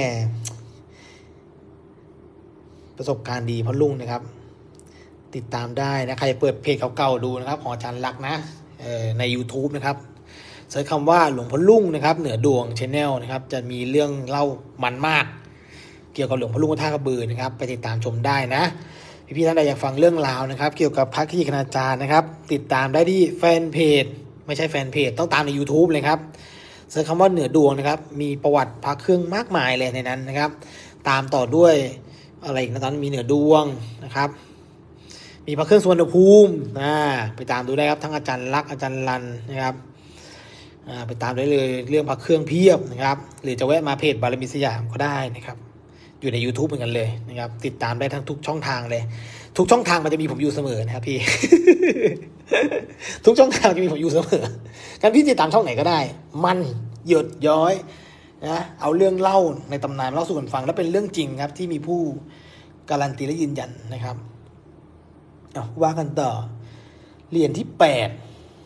ประสบการณ์ดีพ่อลุ่งนะครับติดตามได้นะใครเปิดเพจเก่าๆดูนะครับของอาจารย์ลักษณ์นะเอ่อใน YouTube นะครับเสิร์ชคำว่าหลวงพ่อลุ่งนะครับเหนือดวง Channel นะครับจะมีเรื่องเล่ามันมากเกี่ยวกับหลวงพ่อลุ่งวัดท่ากระบือนะครับไปติดตามชมได้นะพี่ๆท่านใดอยากฟังเรื่องราวนะครับเกี่ยวกับพระขี้คณาจารย์นะครับติดตามได้ที่แฟนเพจไม่ใช่แฟนเพจต้องตามใน YouTube เลยครับเสิร์ชคำว่าเหนือดวงนะครับมีประวัติพระเครื่องมากมายเลยในนั้นนะครับตามต่อด้วยอะไรอีกนะตอนนั้นมีเหนือดวงนะครับมีพระเครื่องสุวรรณภูมินะไปตามดูได้ครับทั้งอาจารย์ลักษณ์อาจารย์รันนะครับไปตามได้เลยเรื่องพระเครื่องเพียบนะครับหรือจะแวะมาเพจบารมีสยามก็ได้นะครับอยู่ใน YouTube เหมือนกันเลยนะครับติดตามได้ทั้งทุกช่องทางเลยทุกช่องทางมันจะมีผมอยู่เสมอนะครับพี่ ทุกช่องทางจะมีผมอยู่เสมอการพี่ติดตามช่องไหนก็ได้มันหยดย้อยนะเอาเรื่องเล่าในตำนานเล่าสู่กันฟังแล้วเป็นเรื่องจริงครับที่มีผู้การันตีและยืนยันนะครับเอาว่ากันต่อเหรียญที่แปด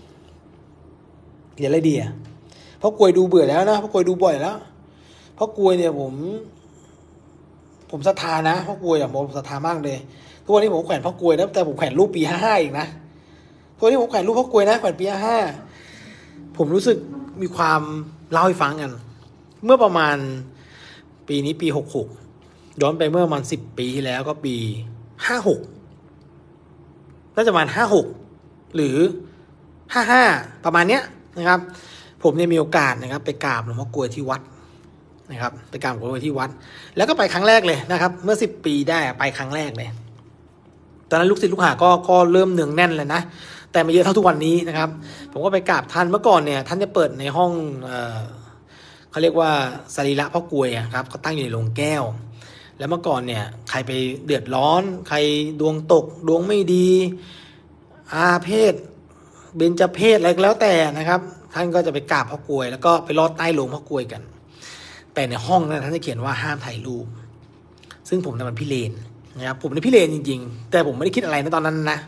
เหรียญอะไรดีอ่ะเพราะกลวยดูเบื่อแล้วนะเพราะกลวยดูบ่อยแล้วเพราะกลวยเนี่ยผมผมศรัทธานะเพราะกลวยอ่ะผมศรัทธามากเลยทุกวันนี้ผมแขวนเพราะกลวยนะแต่ผมแขวนรูปปีห้าห้าอีกนะทุกวันนี้ผมแขวนรูปเพราะกลวยนะแขวนปีห้าห้าผมรู้สึกมีความเล่าให้ฟังกันเมื่อประมาณปีนี้ปีหกหกย้อนไปเมื่อประมาณสิบปีที่แล้วก็ปีห้าหกน่าจะประมาณห้าหกหรือห้าห้าประมาณเนี้ยนะครับผมเนี่ยมีโอกาสนะครับไปกราบหลวงพ่อกลวยที่วัดนะครับไปกราบหลวงพ่อกลวยที่วัดแล้วก็ไปครั้งแรกเลยนะครับเมื่อสิบปีได้ไปครั้งแรกเลยตอนนั้นลูกศิษย์ลูกหาก็ก็เริ่มเนืองแน่นเลยนะแต่ไม่เยอะเท่าทุกวันนี้นะครับผมก็ไปกราบท่านเมื่อก่อนเนี่ยท่านจะเปิดในห้องเอ่อเขาเรียกว่าสรีระพ่อกลวยครับก็ตั้งอยู่ในโรงแก้วแล้วเมื่อก่อนเนี่ยใครไปเดือดร้อนใครดวงตกดวงไม่ดีอาเพศเบญจเพศอะไรก็แล้วแต่นะครับท่านก็จะไปกราบพ่อกลวยแล้วก็ไปลอดใต้โลงพ่อกลวยกันแต่ในห้องนั้นท่านจะเขียนว่าห้ามถ่ายรูปซึ่งผมเนี่ยมันพิเรนนะครับผมเนี่ยพิเรนจริงๆแต่ผมไม่ได้คิดอะไรในตอนนั้นนะค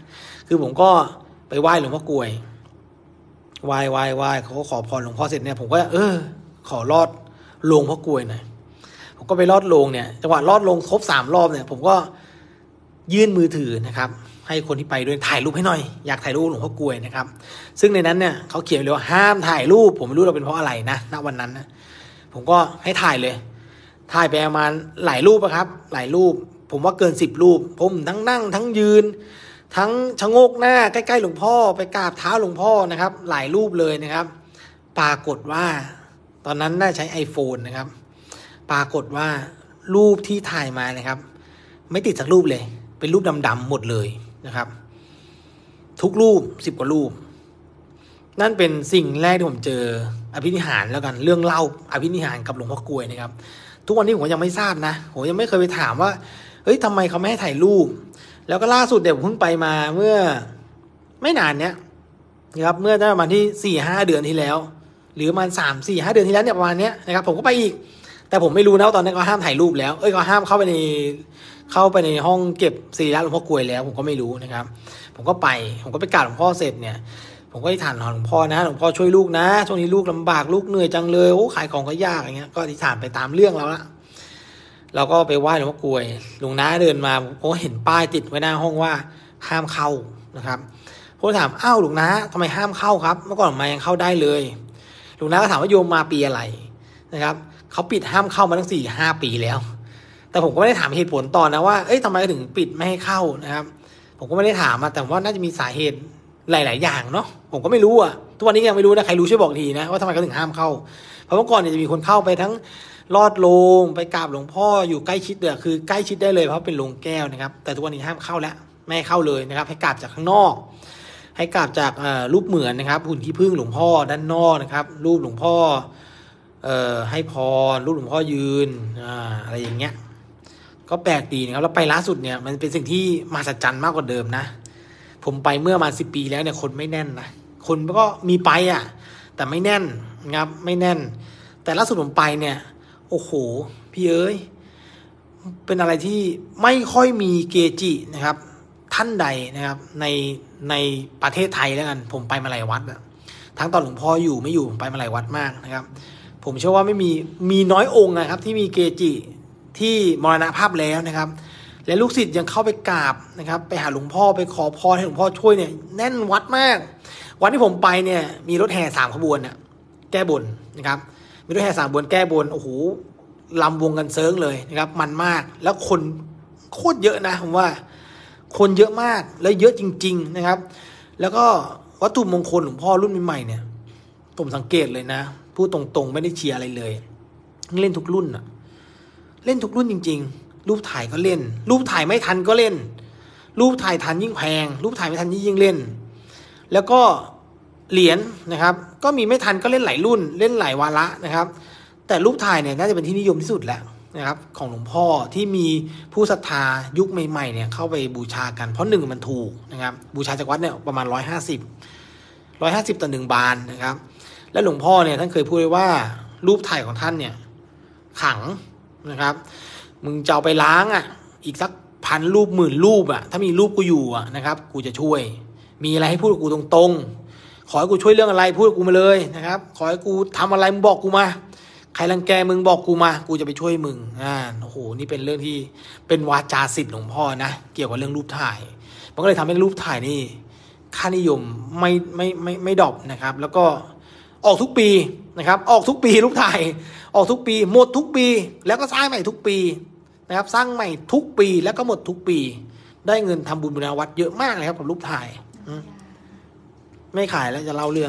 คือผมก็ไปไหว้หลวงพ่อกลวยไหว้ไหว้ไหว้เขาก็ขอพรหลวงพ่อเสร็จเนี่ยผมก็เออขอรอดโลงพ่อกลวยหน่อยผมก็ไปรอดโลงเนี่ยจังหวะรอดโลงครบสามรอบเนี่ยผมก็ยื่นมือถือนะครับให้คนที่ไปด้วยถ่ายรูปให้หน่อยอยากถ่ายรูปหลวงพ่อกลวยนะครับซึ่งในนั้นเนี่ยเขาเขียนเลยว่าห้ามถ่ายรูปผมไม่รู้เราเป็นเพราะอะไรนะณวันนั้นนะผมก็ให้ถ่ายเลยถ่ายไปประมาณหลายรูปนะครับหลายรูปผมว่าเกินสิบรูปผมทั้งนั่งทั้งยืนทั้งชะโงกหน้าใกล้ๆหลวงพ่อไปกราบเท้าหลวงพ่อนะครับหลายรูปเลยนะครับปรากฏว่าตอนนั้นน่าใช้ iPhone นะครับปรากฏว่ารูปที่ถ่ายมานะครับไม่ติดสักรูปเลยเป็นรูปดำๆหมดเลยนะครับทุกรูปสิบกว่ารูปนั่นเป็นสิ่งแรกที่ผมเจออภินิหารแล้วกันเรื่องเล่าอภินิหารกับหลวงพ่อกลวยนะครับทุกวันนี้ผมยังไม่ทราบนะผมยังไม่เคยไปถามว่าเฮ้ยทำไมเขาไม่ให้ถ่ายรูปแล้วก็ล่าสุดเดี๋ยวผมเพิ่งไปมาเมื่อไม่นานเนี้ยนะครับเมื่อประมาณที่สี่ห้าเดือนที่แล้วหรือประมาณสามสี่ห้าเดือนที่แล้วเนี่ยประมาณเนี้ยนะครับผมก็ไปอีกแต่ผมไม่รู้นะว่าตอนนั้นเขาห้ามถ่ายรูปแล้วเอ้ยเขาห้ามเข้าไปในเข้าไปในห้องเก็บสรีระหลวงพ่อกลวยแล้วผมก็ไม่รู้นะครับผมก็ไปผมก็ไปกราบหลวงพ่อเสร็จเนี่ยผมก็อธิษฐานหลวงพ่อนะหลวงพ่อช่วยลูกนะช่วงนี้ลูกลำบากลูกเหนื่อยจังเลยโอ้ขายของก็ยากอย่างเงี้ยก็อธิษฐานไปตามเรื่องเราละเราก็ไปไหว้หลวงพ่อกลวยหลวงน้าเดินมาผมก็เห็นป้ายติดไว้หน้าห้องว่าห้ามเข้านะครับผมถามอ้าวหลวงน้าทำไมห้ามเข้าครับเมื่อก่อนมายังเข้าได้เลยหลวงน้าก็ถามว่าโยมมาปีอะไรนะครับเขาปิดห้ามเข้ามาตั้งสี่ห้าปีแล้วแต่ผมก็ไม่ได้ถามเหตุผลตอนนะว่าเอ้ยทำไมถึงปิดไม่ให้เข้านะครับผมก็ไม่ได้ถามมาแต่ว่าน่าจะมีสาเหตุหลายๆอย่างเนาะผมก็ไม่รู้อ่ะทุกวันนี้ยังไม่รู้นะใครรู้ช่วยบอกทีนะว่าทำไมเขาถึงห้ามเข้าเพราะเมื่อก่อนเนี่ยจะมีคนเข้าไปทั้งลอดโลงไปกราบหลวงพ่ออยู่ใกล้ชิดเด้อคือใกล้ชิดได้เลยเพราะเป็นโลงแก้วนะครับแต่ทุกวันนี้ห้ามเข้าแล้วไม่ให้เข้าเลยนะครับให้กราบจากข้างนอกให้กราบจากรูปเหมือนนะครับหุ่นขี้ผึ้งหลวงพ่อด้านนอกนะครับรูปหลวงพ่อเอ่อให้พรรูปหลวงพ่อยืนอ่าอะไรอย่างเงี้ยก็แปลกดีนะครับแล้วไปล่าสุดเนี่ยมันเป็นสิ่งที่มหัศจรรย์มากกว่าเดิมนะผมไปเมื่อมาสิบปีแล้วเนี่ยคนไม่แน่นนะคนก็มีไปอ่ะแต่ไม่แน่นนะครับไม่แน่นแต่ล่าสุดผมไปเนี่ยโอ้โหพี่เอ้ยเป็นอะไรที่ไม่ค่อยมีเกจินะครับท่านใดนะครับในในประเทศไทยแล้วกันผมไปมาหลายวัดอะทั้งตอนหลวงพ่ออยู่ไม่อยู่ผมไปมาหลายวัดมากนะครับผมเชื่อว่าไม่มีมีน้อยองค์นะครับที่มีเกจิที่มรณภาพแล้วนะครับและลูกศิษย์ยังเข้าไปกราบนะครับไปหาหลวงพ่อไปขอพรให้หลวงพ่อช่วยเนี่ยแน่นวัดมากวันที่ผมไปเนี่ยมีรถแห่สามขบวนเนี่ยแก้บนนะครับมีรถแห่สามขบวนแก้บนโอ้โหลำวงกันเซิร์งเลยนะครับมันมากแล้วคนโคตรเยอะนะผมว่าคนเยอะมากและเยอะจริงๆนะครับแล้วก็วัตถุมงคลหลวงพ่อรุ่นใหม่ๆเนี่ยผมสังเกตเลยนะพูดตรงๆไม่ได้เชียร์อะไรเลยเล่นทุกรุ่นอะเล่นทุกรุ่นจริงๆรูปถ่ายก็เล่นรูปถ่ายไม่ทันก็เล่นรูปถ่ายทันยิ่งแพงรูปถ่ายไม่ทันยิ่งเล่นแล้วก็เหรียญนะครับก็มีไม่ทันก็เล่นหลายรุ่นเล่นหลายวาระนะครับแต่รูปถ่ายเนี่ยน่าจะเป็นที่นิยมที่สุดแล้วนะครับของหลวงพ่อที่มีผู้ศรัทธายุคใหม่ๆเนี่ยเข้าไปบูชากันเพราะหนึ่งมันถูกนะครับบูชาจากวัดเนี่ยประมาณร้อยห้าสิบร้อยห้าสิบต่อหนึ่งบานนะครับและหลวงพ่อเนี่ยท่านเคยพูดไว้ว่ารูปถ่ายของท่านเนี่ยขังนะครับมึงจะเอาไปล้างอ่ะอีกสักพันรูปหมื่นรูปอ่ะถ้ามีรูปกูอยู่อ่ะนะครับกูจะช่วยมีอะไรให้พูดกับกูตรงๆขอให้กูช่วยเรื่องอะไรพูดกับกูมาเลยนะครับขอให้กูทำอะไรมึงบอกกูมาใครรังแกมึงบอกกูมากูจะไปช่วยมึงอ่าโอ้โหนี่เป็นเรื่องที่เป็นวาจาศิษย์หลวงพ่อนะเกี่ยวกับเรื่องรูปถ่ายมันก็เลยทำให้รูปถ่ายนี่ค่านิยมไม่ไม่ไม่ไม่ดรอปนะครับแล้วก็ออกทุกปีนะครับออกทุกปีรูปถ่ายออกทุกปีหมดทุกปีแล้วก็สร้างใหม่ทุกปีนะครับสร้างใหม่ทุกปีแล้วก็หมดทุกปีได้เงินทำบุญบูรณาวัดเยอะมากเลยครับกับรูปถ่ายไม่ขายแล้วจะเล่าเรื่อง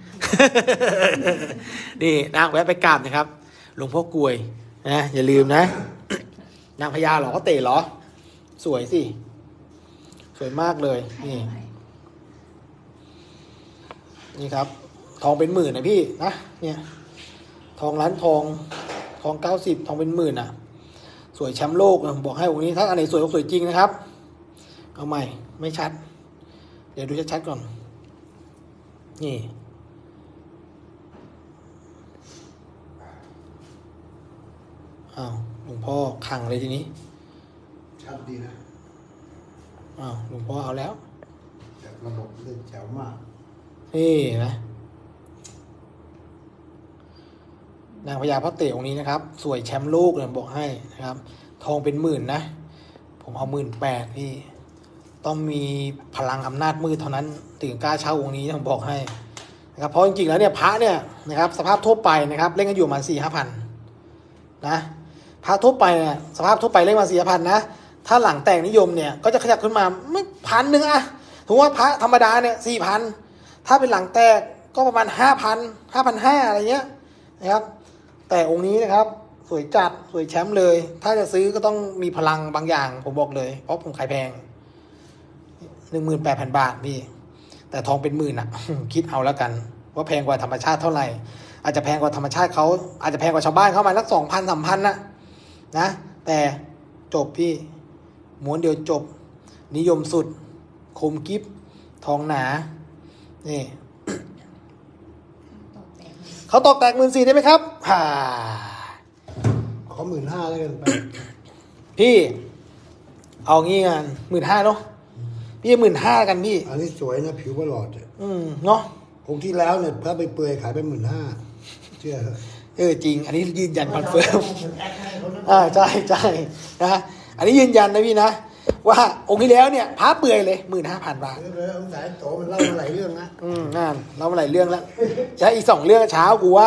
นี่นะแวะไปกราบนะครับหลวงพ่อกลวยนะอย่าลืมนะ นางพญาหรอก็เตะหรอสวยสิสวยมากเลยนี่นี่ครับทองเป็นหมื่นนะพี่นะเนี่ยทองร้านทองทองเก้าสิบทองเป็นหมื่นอ่ะสวยแชมป์โลกนะผมบอกให้วันนี้ถ้าอันไหนสวยก็สวยจริงนะครับเอาใหม่ไม่ชัดเดี๋ยวดูชัดๆก่อนนี่อ้าวหลวงพ่อขังเลยทีนี้ชัดดีนะอ้าวหลวงพ่อเอาแล้วแต่ระบบเล่นแจ๋วมากนี่เห็นะนางพญาพระเต๋องค์นี้นะครับ สวยแชมป์โลกเลยบอกให้นะครับ ทองเป็นหมื่นนะ ผมเอาหมื่นแปดพี่ ต้องมีพลังอำนาจมืดเท่านั้นถึงกล้าเช่าองค์นี้ผมบอกให้นะครับเพราะจริงๆแล้วเนี่ยพระเนี่ยนะครับสภาพทั่วไปนะครับเล่นกันอยู่ประมาณสี่ห้าพันนะพระทั่วไปเนี่ยสภาพทั่วไปเล่นมาสี่ห้าพันนะถ้าหลังแต่งนิยมเนี่ยก็จะขยับขึ้นมาไม่พันหนึ่งอะถือว่าพระธรรมดาเนี่ยสี่พันถ้าเป็นหลังแตกก็ประมาณห้าพันห้าพันห้าอะไรเงี้ยนะครับแต่องค์นี้นะครับสวยจัดสวยแชมป์เลยถ้าจะซื้อก็ต้องมีพลังบางอย่างผมบอกเลยเพราะผมขายแพงหนึ่งหมื่นแปดพันบาทพี่แต่ทองเป็นหมื่นอ่ะ คิดเอาแล้วกันว่าแพงกว่าธรรมชาติเท่าไหร่อาจจะแพงกว่าธรรมชาติเขาอาจจะแพงกว่าชาวบ้านเขามาสักสองพันสามพันนะนะแต่จบพี่ม้วนเดียวจบนิยมสุดคมกิฟทองหนานี่เขาตอกแตกหมื่นสี่ได้ไหมครับฮ่าขอหมื่นห้าแล้วกันไปพี่เอางี้กันหมื่นห้าเนาะพี่หมื่นห้ากันพี่อันนี้สวยนะผิวประหลอดเนี่ยอืมเนาะองค์ที่แล้วเนี่ยพระไปเปื่อยขายไปหมื่นห้าเชื่อเออจริงอันนี้ยืนยันคอนเฟิร์มอ่าใช่ใช่นะอันนี้ยืนยันนะพี่นะว่าองค์ที่แล้วเนี่ยพระเปื่อยเลยหมื่นห้าพันบาทเออองค์สายโตมันเล่ามาหลายเรื่องนะอืมนั่นเล่ามาหลายเรื่องแล้วใช่อีกสองเรื่องเช้ากูว่า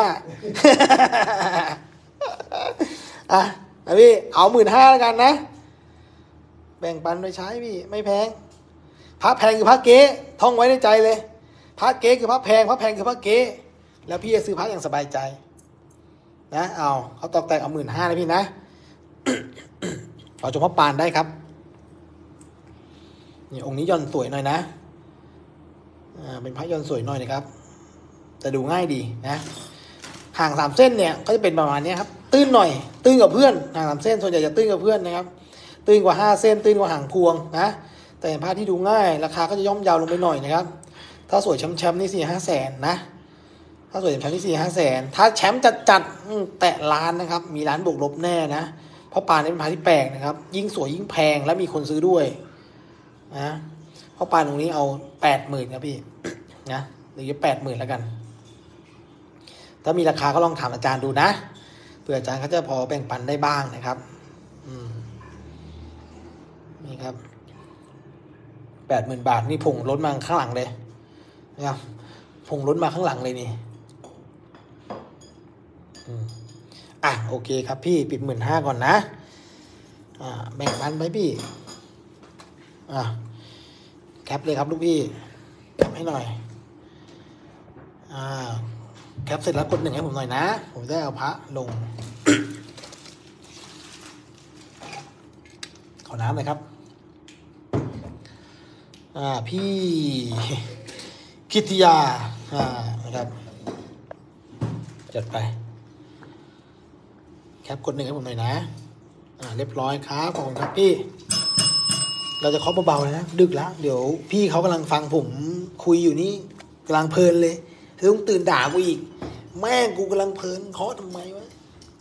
อ่ะนะพี่เอาหมื่นห้าแล้วกันนะแบ่งปันโดยใช้พี่ไม่แพงพระแพงคือพระเก๊ท่องไว้ในใจเลยพระเก๊คือพระแพงพระแพงคือพระเก๊แล้วพี่จะซื้อพระอย่างสบายใจนะเอาเขาตอกแตกเอาหมื่นห้าเลยพี่นะ ขอชมพระปานได้ครับนี่องค์นี้ย่อนสวยหน่อยนะอ่าเป็นพระย่อนสวยหน่อยนะครับแต่ดูง่ายดีนะห่างสามเส้นเนี่ยก็จะเป็นประมาณนี้ครับตื้นหน่อยตื้นกับเพื่อนห่างสามเส้นส่วนใหญ่จะตื้นกับเพื่อนนะครับตื้นกว่าห้าเส้นตื้นกว่าห่างพวงนะแต่ผ้าที่ดูง่ายราคาก็จะย่อมเยาวลงไปหน่อยนะครับถ้าสวยแชมป์ๆนี่สี่ห้าแสนนะถ้าสวยแชมป์นี่สี่ห้าแสนถ้าแชมป์จัดจัดแตะล้านนะครับมีล้านบวกลบแน่นะเพราะปานนี่เป็นผ้าที่แปลกนะครับยิ่งสวยยิ่งแพงและมีคนซื้อด้วยนะเพราะปานตรงนี้เอาแปดหมื่นครับพี่นะหรือจะแปดหมื่นแล้วกันถ้ามีราคาก็ลองถามอาจารย์ดูนะเผื่ออาจารย์เขาจะพอแบ่งปันได้บ้างนะครับอืมนี่ครับแปดหมื่นบาทนี่ผงล้นมาข้างหลังเลยนะครับผงล้นมาข้างหลังเลยนี่อืมอ่ะโอเคครับพี่ปิดหมื่นห้าก่อนนะอ่าแบ่งปันไปพี่อ่ะแคปเลยครับลูกพี่แคปให้หน่อยอ่าแคปเสร็จแล้วกดหนึ่งให้ผมหน่อยนะผมจะเอาพระลง ขอน้ำหน่อยครับอ่าพี่กิติยาอ่านะครับจัดไปแคปกดหนึ่งให้ผมหน่อยนะอ่าเรียบร้อยครับขอบคุณครับพี่เราจะเคาะเบาๆนะดึกแล้วเดี๋ยวพี่เขากำลังฟังผมคุยอยู่นี่กำลังเพลินเลยเธอต้องตื่นด่ากูอีกแม่งกูกำลังเพลินเคาะทำไมวะ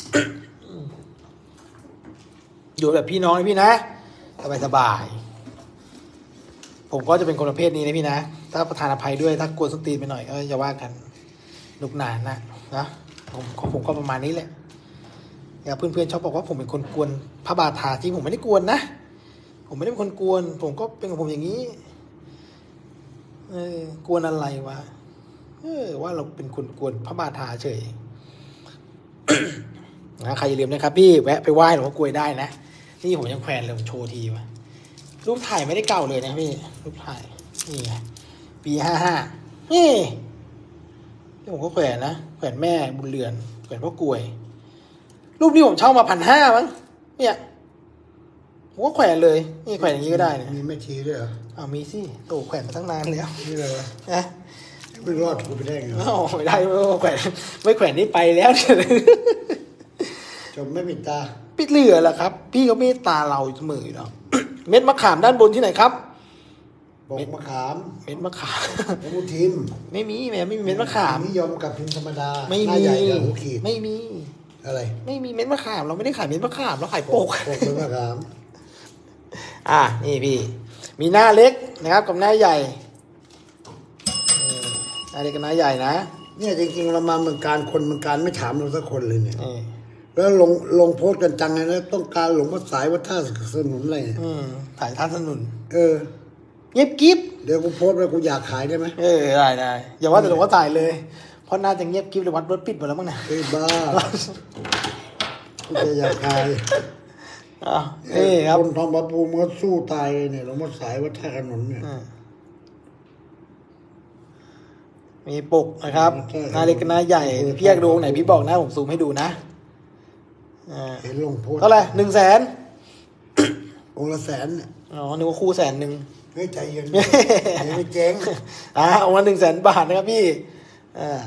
อยู่แบบพี่น้องนะพี่นะสบายสบายผมก็จะเป็นคนประเภทนี้นะพี่นะถ้าประธานอภัยด้วยถ้ากวนสตีนไปหน่อยก็จะว่ากันลุกนานนะนะผมของผมก็ประมาณนี้แหละอย่าเพื่อนๆชอบบอกว่าผมเป็นคนกวนพระบาทาจริงผมไม่ได้กวนนะผมไม่ได้เป็นคนกวนผมก็เป็นของผมอย่างนี้เออกวนอะไรวะเออว่าเราเป็นคนกวนพระบาทาเฉย นะใครอย่าลืมนะครับพี่แวะไปไหว้หลวงพ่อกลวยได้นะนี่ผมยังแขวนเลยผมโชว์ทีวะรูปถ่ายไม่ได้เก่าเลยนะพี่รูปถ่ายนี่ปีห้าห้านี่ที่ผมก็แขวนนะแขวนแม่บุญเรือนแขวนพ่อกลวยรูปนี้ผมเช่ามาพันห้ามั้งเนี่ยผมก็แขวนเลยนี่แขวนอย่างนี้ก็ได้นะมีแม่ชีด้วยเหรออ้าวมีสิโตแขวนมาตั้งนานแล้วนี่เลยนะไม่รอดถูกไปได้ไงอ๋อไม่ได้ไม่แขวนไม่แขวนนี่ไปแล้วจมไม่ปิดตาปิดเหลือแล้วครับพี่เขาเมตตาเราเสมออยู่แล้ว เม็ดมะขามด้านบนที่ไหนครับบกมะขามเม็ดมะขามแล้วมูทิมไม่มีแม่ไม่มีเม็ดมะขามนิยมกับพิมพ์ธรรมดาไม่มีไม่มีอะไรไม่มีเม็ดมะขามเราไม่ได้ขายเม็ดมะขามเราขายโปกโปกเม็ดมะขามอ่ะนี่พี่มีหน้าเล็กนะครับกับหน้าใหญ่อะไรกันนะใหญ่นะเนี่ยจริงๆเรามาเมืองการคนเมืองการไม่ถามเราสักคนเลยเนี่ยอืมแล้วลงลงโพสต์กันจังเลยนะต้องการหลวงพ่อสายวัดท่าสนุนอะไรเนี่ยอืมถ่ายท่าสนุนเออเงียบกิ๊บเดี๋ยวกูโพสต์ไปกูอยากขายได้ไหมเออได้ได้อย่าว่าแต่หลวงพ่อถ่ายเลยเพราะน่าจะเงียบกิ๊บเลยวัดรถปิดหมดแล้วมั้งนะเฮ้ยบ้ากูจะอยากขายอ้าวนี่ครับคนทองพระภูมิก็สู้ตายเลยเนี่ยหลวงพ่อสายวัดท่าขนุนเนี่ยอืมมีปกนะครับใช่หน้าเล็กกับหน้าใหญ่พี่อยากดูตรงไหนพี่บอกนะผมซูมให้ดูนะอ่าเห็นลงโพสต์เท่าไหร่หนึ่งแสนองค์ละแสนเนี่ยอ๋อนึกว่าคู่แสนหนึ่งเฮ้ยใจเย็นเดี๋ยวไม่เจ๊งอ่าเอามาหนึ่งแสนบาทนะครับพี่อ่า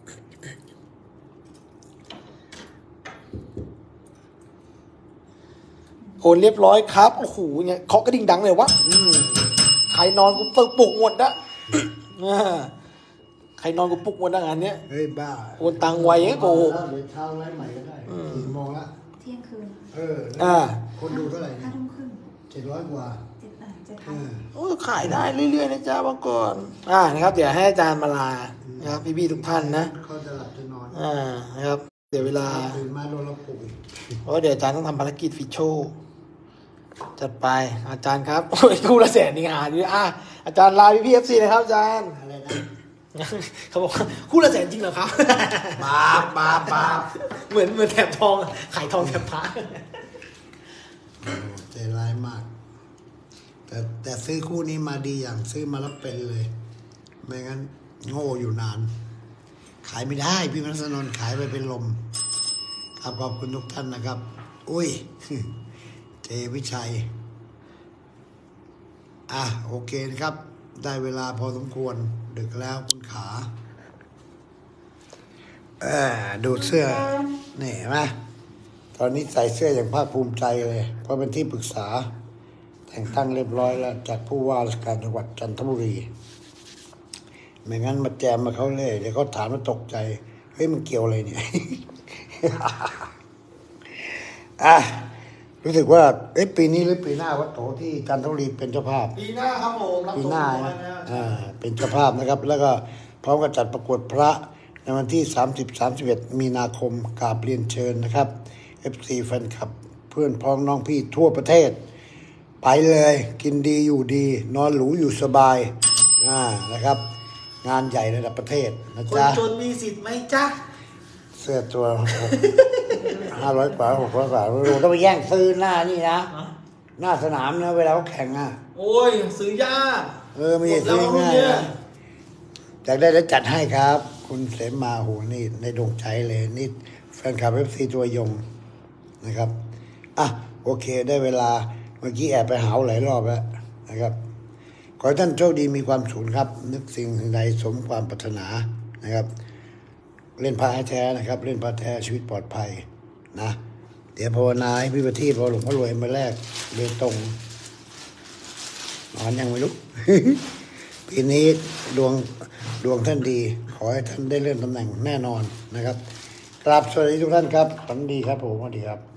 โอนเรียบร้อยครับโอ้โหเนี่ยเคาะกระดิ่งดังเลยวะอืมใครนอนกูปลุกปลุกหมดนะอ่าใครนอนกูปลุกหมดนะงานเนี้ยเฮ้ยบ้าโอนตังไวไงโกหกเดี๋ยวเช้าไลฟ์ใหม่ก็ได้สี่โมงละเที่ยงคืนเอออ่าคนดูเท่าไหร่ห้าเนี่ยทุ่มครึ่งเจ็ดร้อยกว่าเจ็ดอ่ะเจ็ดเอพันอโอ้ขายได้เรื่อยๆนะจ๊ะบางก่อนอ่านะครับเดี๋ยวให้อาจารย์มาลานะครับพี่ๆทุกท่านนะเขาจะหลับจะนอนอ่านะครับเดี๋ยวเวลาตื่นมาโดนเราปลุกอีกเพราะว่าเดี๋ยวอาจารย์ต้องทำภารกิจฟิชโชจัดไปอาจารย์ครับ โอ้ยคู่ละแสนนี่หาดีอ่ะอาจารย์ลาพี่พีเอฟซีนะครับอาจารย์อะไรนะเขาบอกว่าคู่ละแสนจริงเหรอครับบาปบาปบาปเหมือนเหมือนแถบทองอะขายทองแถบพระโอ้ใจร้ายมาก แต่แต่ซื้อคู่นี้มาดีอย่างซื้อมาแล้วเป็นเลย ไม่งั้นโง่อยู่นาน ขายไม่ได้พี่มนัสนนท์ขายไปเป็นลมครับขอบคุณทุกท่านนะครับ อุ้ย เจวิชัย อ่ะโอเคนะครับ ได้เวลาพอสมควร ดึกแล้วคุณขาเออดูเสื้อนี่เห็นไหมตอนนี้ใส่เสื้ออย่างภาคภูมิใจเลย เพราะเป็นที่ปรึกษา แต่งตั้งเรียบร้อยแล้วจากผู้ว่าราชการจังหวัดจันทบุรี ไม่งั้นมาแจมมาเขาเลยเดี๋ยวเขาถามมาตกใจ เฮ้ยมันเกี่ยวอะไรเนี่ย อ่ะรู้สึกว่าเอ๊ะปีนี้หรือปีหน้าวัดโถที่จันทบุรีเป็นเจ้าภาพปีหน้าครับผมรับปีชมหน้ากันะนนะอ่าเป็นเจ้าภาพนะครับ แล้วก็พร้อมกับจัดประกวดพระในวันที่ สามสิบ สามสิบเอ็ด มีนาคมกราบเรียนเชิญนะครับ เอฟ ซี แฟนคลับ เพื่อนพ้องน้องพี่ทั่วประเทศ ไปเลยกินดีอยู่ดี นอนหรูอยู่สบายอ่านะครับ งานใหญ่ระดับประเทศนะคนจ๊ะจนมีสิทธิ์ไหมจ๊ะเสื้อตัวห้าร้อยกว่าหกร้อยกว่าเราต้องไปแย่งซื้อหน้านี่นะ หน้าสนามนะเวลาเขาแข่งอ่ะโอ้ยซื้อยากเออไม่ใช่ซื้อง่ายนะอยากได้แล้วจัดให้ครับ คุณเสมาโหนี่ในดวงใจเลยนี่แฟนคลับเอฟซีตัวยงนะครับอ่ะโอเคได้เวลาเมื่อกี้แอบไปหาวหลายรอบแล้วนะครับ ขอให้ท่านโชคดีมีความสุขครับ นึกสิ่งใดสมความปรารถนานะครับ เล่นพระให้แท้นะครับ เล่นพระแท้ชีวิตปลอดภัยนะเดี๋ยวภาวนาให้พี่ประทีปพอหลวงพ่อรวยมาแรกเบตงนอนยังไม่รู้ ปีนี้ดวงดวงท่านดี ขอให้ท่านได้เลื่อนตำแหน่งแน่นอนนะครับกราบสวัสดีทุกท่านครับฝันดีครับผมสวัสดีครับ